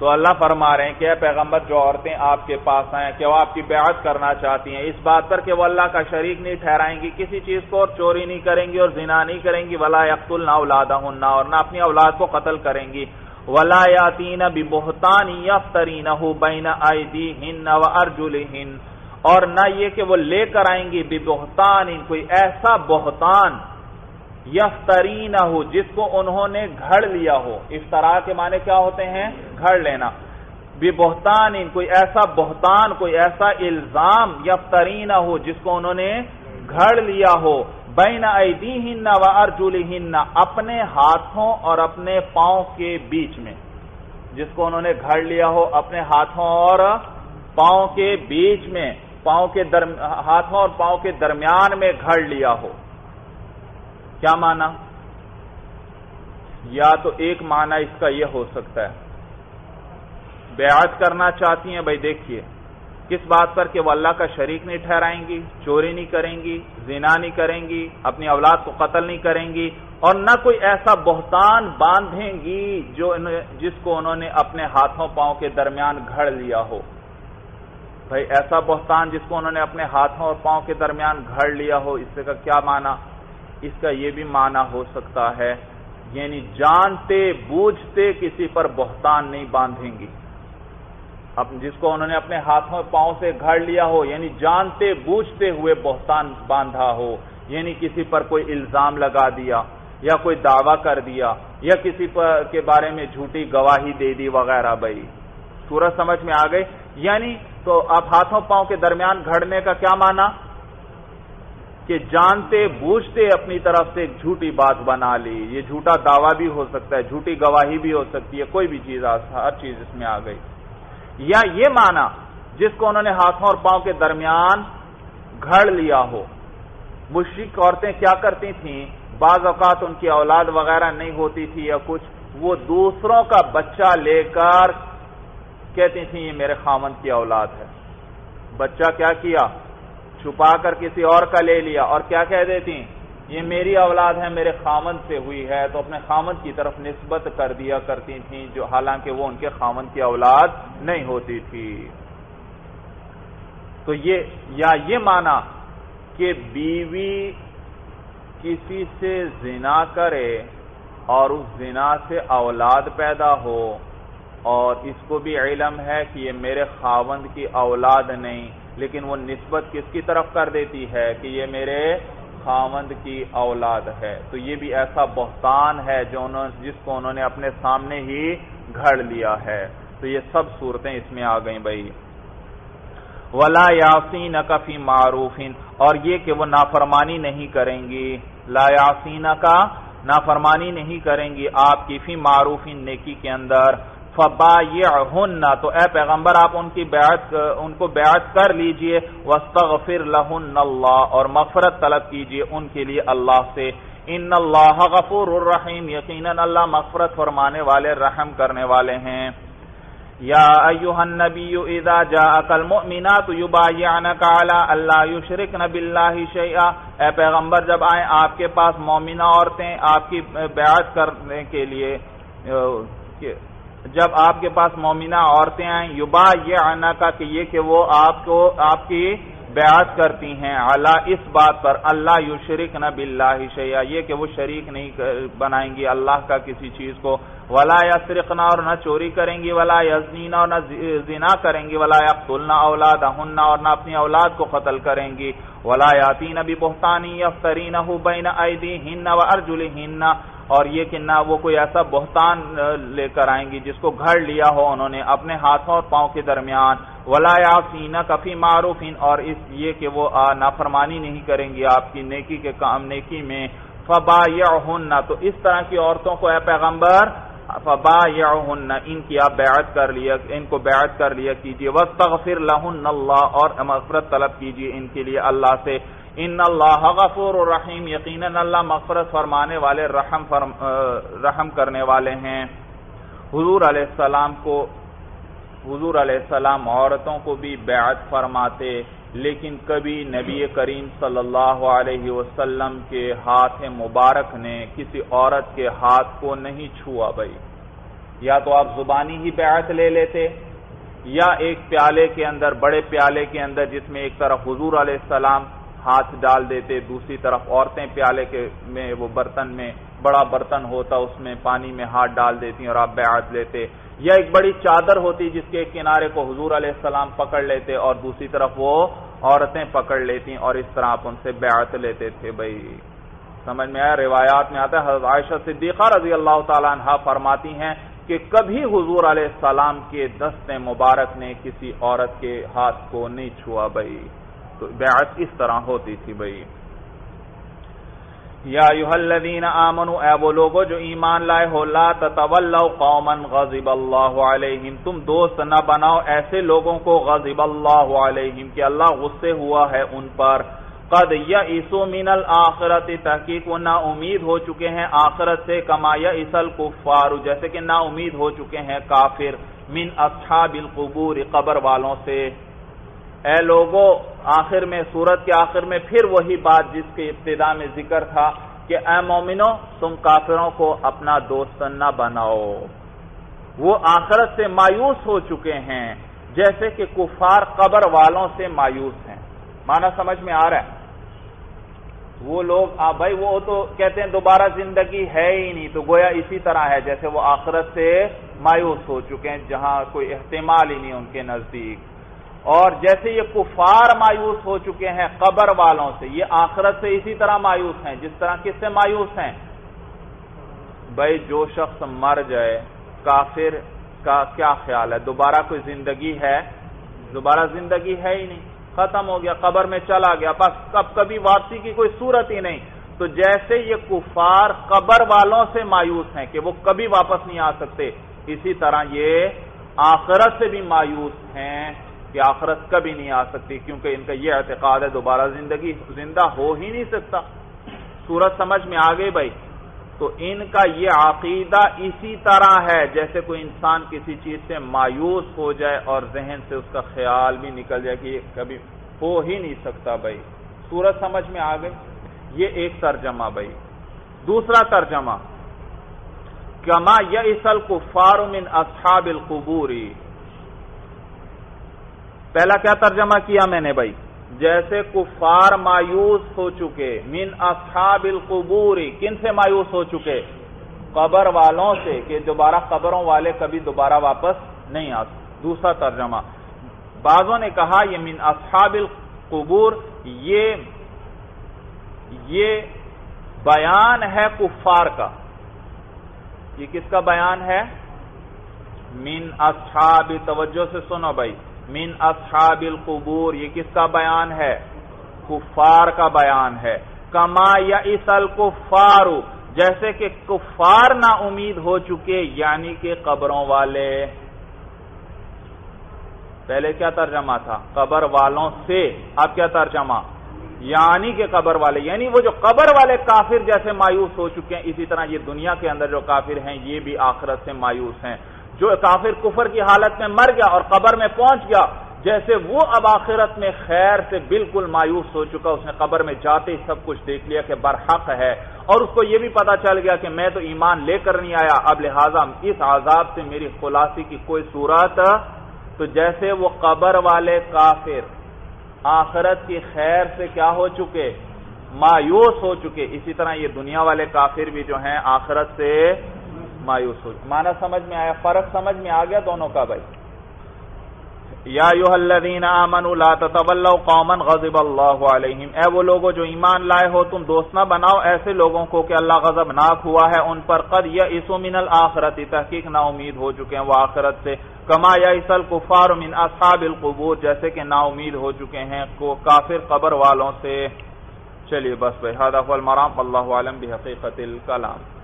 تو اللہ فرما رہے ہیں کہ اے پیغمبر جو عورتیں آپ کے پاس آئیں کہ وہ آپ کی بیعت کرنا چاہتی ہیں اس بات پر کہ وہ اللہ کا شریک نہیں ٹھہرائیں گی کسی چیز کو اور چوری نہیں کریں گی اور زنا نہیں کریں گی ولا یقتلن اولادہن اور نہ اپنی اولاد کو قتل کریں گی ولا یاتین ببہتان یفترینہ بین ایدیہن وارجلہن اور نہ یہ کہ وہ لے کر آئیں گی ببہتان کوئی ایسا بہتان یفترینہ جس کو انہوں نے گھڑ لیا ہو افتراء کے معنی کیا ہوتے ہیں گھڑ لینا ببہتان کوئی ایسا بہتان کوئی ایسا الزام یفترینہ جس کو انہوں نے گھڑ لیا ہو بین ایدیہن وارجلہن اپنے ہاتھوں اور اپنے پاؤں کے بیچ میں جس کو انہوں نے گھڑ لیا ہو اپنے ہاتھوں اور پاؤں کے بیچ میں ہاتھوں اور پاؤں کے درمیان میں گھڑ لیا ہو کیا معنی یا تو ایک معنی اس کا یہ ہو سکتا ہے بیعت کرنا چاہتی ہیں بھائی دیکھیے کس بات پر کہ وہ اللہ کا شریک نہیں ٹھہرائیں گی چوری نہیں کریں گی زنا نہیں کریں گی اپنی اولاد کو قتل نہیں کریں گی اور نہ کوئی ایسا بہتان باندھیں گی جس کو انہوں نے اپنے ہاتھوں پاؤں کے درمیان گھڑ لیا ہو بھائی ایسا بہتان جس کو انہوں نے اپنے ہاتھوں اور پاؤں کے درمیان گھڑ لیا ہو اس کا کیا معنی اس کا یہ بھی معنی ہو سکتا ہے یعنی جانتے بوجھتے کسی پر بہتان نہیں باندھیں گی جس کو انہوں نے اپنے ہاتھوں پاؤں سے گھڑ لیا ہو یعنی جانتے بوجھتے ہوئے بہتان باندھا ہو یعنی کسی پر کوئی الزام لگا دیا یا کوئی دعویٰ کر دیا یا کسی پر کے بارے میں جھوٹی گواہی دے دی وغیرہ بھائی سورج سمجھ میں آ گئی یعنی تو اب ہاتھوں پاؤں کے درمیان گھڑنے کا کیا معنی کہ جانتے بوجھتے اپنی طرف سے ایک جھوٹی بات بنا لی یہ جھوٹا دعویٰ بھی ہو سکتا ہے جھوٹی گواہی بھی ہو سکتی ہے کوئی بھی چیز ہر چیز اس میں آ گئی یا یہ معنی جس کو انہوں نے ہاتھوں اور پاؤں کے درمیان گھڑ لیا ہو مشرک عورتیں کیا کرتی تھیں بعض اوقات ان کی اولاد وغیرہ نہیں ہوتی تھی یا کچھ وہ دوسروں کا بچہ لے کر کہتی تھیں یہ میرے خاوند کی اولاد ہے بچہ کیا کیا چھپا کر کسی اور کا لے لیا اور کیا کہہ دیتی یہ میری اولاد ہے میرے خاوند سے ہوئی ہے تو اپنے خاوند کی طرف نسبت کر دیا کرتی تھیں جو حالانکہ وہ ان کے خاوند کی اولاد نہیں ہوتی تھی تو یہ معنی کہ بیوی کسی سے زنا کرے اور اس زنا سے اولاد پیدا ہو اور اس کو بھی علم ہے کہ یہ میرے خاوند کی اولاد نہیں لیکن وہ نسبت کس کی طرف کر دیتی ہے کہ یہ میرے خاوند کی اولاد ہے تو یہ بھی ایسا بہتان ہے جس کو انہوں نے اپنے سامنے ہی گھڑ لیا ہے تو یہ سب صورتیں اس میں آ گئیں بھائی ولا یعصینک فی معروف اور یہ کہ وہ نافرمانی نہیں کریں گی لا یعصینک نافرمانی نہیں کریں گی آپ کی فی معروف نیکی کے اندر فبایعہن تو اے پیغمبر آپ ان کو بیعت کر لیجئے واستغفر لہن اللہ اور مغفرت طلب کیجئے ان کے لیے اللہ سے ان اللہ غفور الرحیم یقیناً اللہ مغفرت فرمانے والے رحم کرنے والے ہیں یا ایھا النبی اذا جاءک المؤمنات یبایعنک علی الا یشرکن باللہ شیئا اے پیغمبر جب آئیں آپ کے پاس مومنہ عورتیں آپ کی بیعت کرنے کے لیے جب آپ کے پاس مومنہ عورتیں آئیں یبایعنک کہ یہ کہ وہ آپ کی بیعت کرتی ہیں علی اس بات پر اللہ یشرکن باللہ شیئا یہ کہ وہ شریک نہیں بنائیں گی اللہ کا کسی چیز کو ولا یسرقن اور نہ چوری کریں گی ولا یزنین اور نہ زنا کریں گی ولا یقتلن اولادہن اور نہ اپنی اولاد کو قتل کریں گی ولا یاتین ببہتان یفترینہ بین ایدیہن وارجلہن اور یہ کہ نہ وہ کوئی ایسا بہتان لے کر آئیں گی جس کو گھڑ لیا ہو انہوں نے اپنے ہاتھوں اور پاؤں کے درمیان ولا یعصینک فی معروف اور یہ کہ وہ نافرمانی نہیں کریں گی آپ کی نیکی کے کام نیکی میں فبایعہن تو اس طرح کی عورتوں کو اے پیغمبر فبایعہن ان کی آپ ان کو بیعت کر لیا کیجیے واستغفر لہن اللہ اور مغفرت طلب کیجیے ان کے لیے اللہ سے ان اللہ غفور الرحیم یقیناً اللہ مغفرت فرمانے والے رحم کرنے والے ہیں حضور علیہ السلام عورتوں کو بھی بیعت فرماتے لیکن کبھی نبی کریم صلی اللہ علیہ وسلم کے ہاتھ مبارک نے کسی عورت کے ہاتھ کو نہیں چھوا بھائی یا تو آپ زبانی ہی بیعت لے لیتے، یا ایک پیالے کے اندر، بڑے پیالے کے اندر جس میں ایک طرف حضور علیہ السلام ہاتھ ڈال دیتے، دوسری طرف عورتیں پیالے کے میں، وہ برتن میں، بڑا برتن ہوتا اس میں پانی میں ہاتھ ڈال دیتی اور آپ بیعت لیتے، یا ایک بڑی چادر ہوتی جس کے کنارے کو حضور علیہ السلام پکڑ لیتے اور دوسری طرف وہ عورتیں پکڑ لیتی اور اس طرح آپ ان سے بیعت لیتے تھے۔ بھائی سمجھ میں آیا؟ روایات میں آتا ہے حضرت عائشہ صدیقہ رضی اللہ تعالی عنہا فرماتی ہیں کہ کبھی حضور علیہ السلام کے دست مبارک نے کسی عورت کے ہاتھ کو نہیں چھوا۔ بھائی تو بیعت اس طرح ہوتی تھی۔ بھائی یا ایھا الذین آمنوا، اے وہ لوگو جو ایمان لائے ہو، لا تتولوا قوما غضب اللہ علیہم، تم دوست نہ بناؤ ایسے لوگوں کو غضب اللہ علیہم کہ اللہ غصے ہوا ہے ان پر، قد یئسوا من الآخرۃ، تحقیق وہ نا امید ہو چکے ہیں آخرت سے، کما یئس الکفار، جیسے کہ نا امید ہو چکے ہیں کافر، من اصحاب القبور، قبر والوں سے۔ اے لوگو، آخر میں سورت کے آخر میں پھر وہی بات جس کے ابتدا میں ذکر تھا کہ اے مومنو تم کافروں کو اپنا دوست نہ بناؤ، وہ آخرت سے مایوس ہو چکے ہیں جیسے کہ کفار قبر والوں سے مایوس ہیں۔ معنی سمجھ میں آ رہا ہے؟ وہ لوگ بھائی وہ تو کہتے ہیں دوبارہ زندگی ہے ہی نہیں، تو گویا اسی طرح ہے جیسے وہ آخرت سے مایوس ہو چکے ہیں جہاں کوئی احتمال ہی نہیں ان کے نزدیک، اور جیسے یہ کفار مایوس ہو چکے ہیں قبر والوں سے، یہ آخرت سے اسی طرح مایوس ہیں جس طرح کس سے مایوس ہیں؟ بھائی جو شخص مر جائے، کافر کا کیا خیال ہے دوبارہ کوئی زندگی ہے؟ دوبارہ زندگی ہے ہی نہیں، ختم ہو گیا، قبر میں چلا گیا، بس کبھی واپسی کی کوئی صورت ہی نہیں۔ تو جیسے یہ کفار قبر والوں سے مایوس ہیں کہ وہ کبھی واپس نہیں آ سکتے، اسی طرح یہ آخرت سے بھی مایوس ہیں کہ آخرت کبھی نہیں آ سکتی، کیونکہ ان کا یہ اعتقاد ہے دوبارہ زندہ ہو ہی نہیں سکتا۔ سورت سمجھ میں آ گئی بھائی؟ تو ان کا یہ عقیدہ اسی طرح ہے جیسے کوئی انسان کسی چیز سے مایوس ہو جائے اور ذہن سے اس کا خیال بھی نکل جائے کہ یہ کبھی ہو ہی نہیں سکتا۔ بھائی سورت سمجھ میں آ گئی؟ یہ ایک ترجمہ۔ بھائی دوسرا ترجمہ، کما یئس الکفار من اصحاب القبور، پہلا کیا ترجمہ کیا میں نے بھائی؟ جیسے کفار مایوس ہو چکے، من اصحاب القبور، کن سے مایوس ہو چکے؟ قبر والوں سے، کہ دوبارہ قبروں والے کبھی دوبارہ واپس نہیں آ سکتے۔ دوسرا ترجمہ، بعضوں نے کہا یہ من اصحاب القبور یہ بیان ہے کفار کا۔ یہ کس کا بیان ہے؟ من اصحاب، توجہ سے سنو بھائی، من اصحاب القبور یہ کس کا بیان ہے؟ کفار کا بیان ہے۔ کما یئس الکفار، جیسے کہ کفار نا امید ہو چکے، یعنی کہ قبروں والے۔ پہلے کیا ترجمہ تھا؟ قبر والوں سے، اب کیا ترجمہ؟ یعنی کہ قبر والے، یعنی وہ جو قبر والے کافر جیسے مایوس ہو چکے ہیں، اسی طرح یہ دنیا کے اندر جو کافر ہیں یہ بھی آخرت سے مایوس ہیں۔ جو کافر کفر کی حالت میں مر گیا اور قبر میں پہنچ گیا، جیسے وہ اب آخرت میں خیر سے بالکل مایوس ہو چکا، اس نے قبر میں جاتے ہی سب کچھ دیکھ لیا کہ برحق ہے، اور اس کو یہ بھی پتا چل گیا کہ میں تو ایمان لے کر نہیں آیا، اب لہٰذا اس عذاب سے میری خلاصی کی کوئی صورت، تو جیسے وہ قبر والے کافر آخرت کی خیر سے کیا ہو چکے؟ مایوس ہو چکے، اسی طرح یہ دنیا والے کافر بھی جو ہیں آخرت سے مایوس ہو چکے۔ معنی سمجھ میں آیا؟ فرق سمجھ میں آ گیا دونوں کا بھائی؟ یا ایھا الذین آمنوا لا تتولوا قوما غضب اللہ علیہم، اے وہ لوگو جو ایمان لائے ہو تم دوست نہ بناؤ ایسے لوگوں کو کہ اللہ غضبناک ہوا ہے ان پر، قد یئسوا من الآخرۃ، تحقیق نا امید ہو چکے ہیں وہ آخرت سے، کما یئس الکفار من اصحاب القبور، جیسے کہ نا امید ہو چکے ہیں کافر قبر والوں سے۔ چلیے بس بھائی، ھذا هو المرام، واللہ اعلم بحقیقت الکلام۔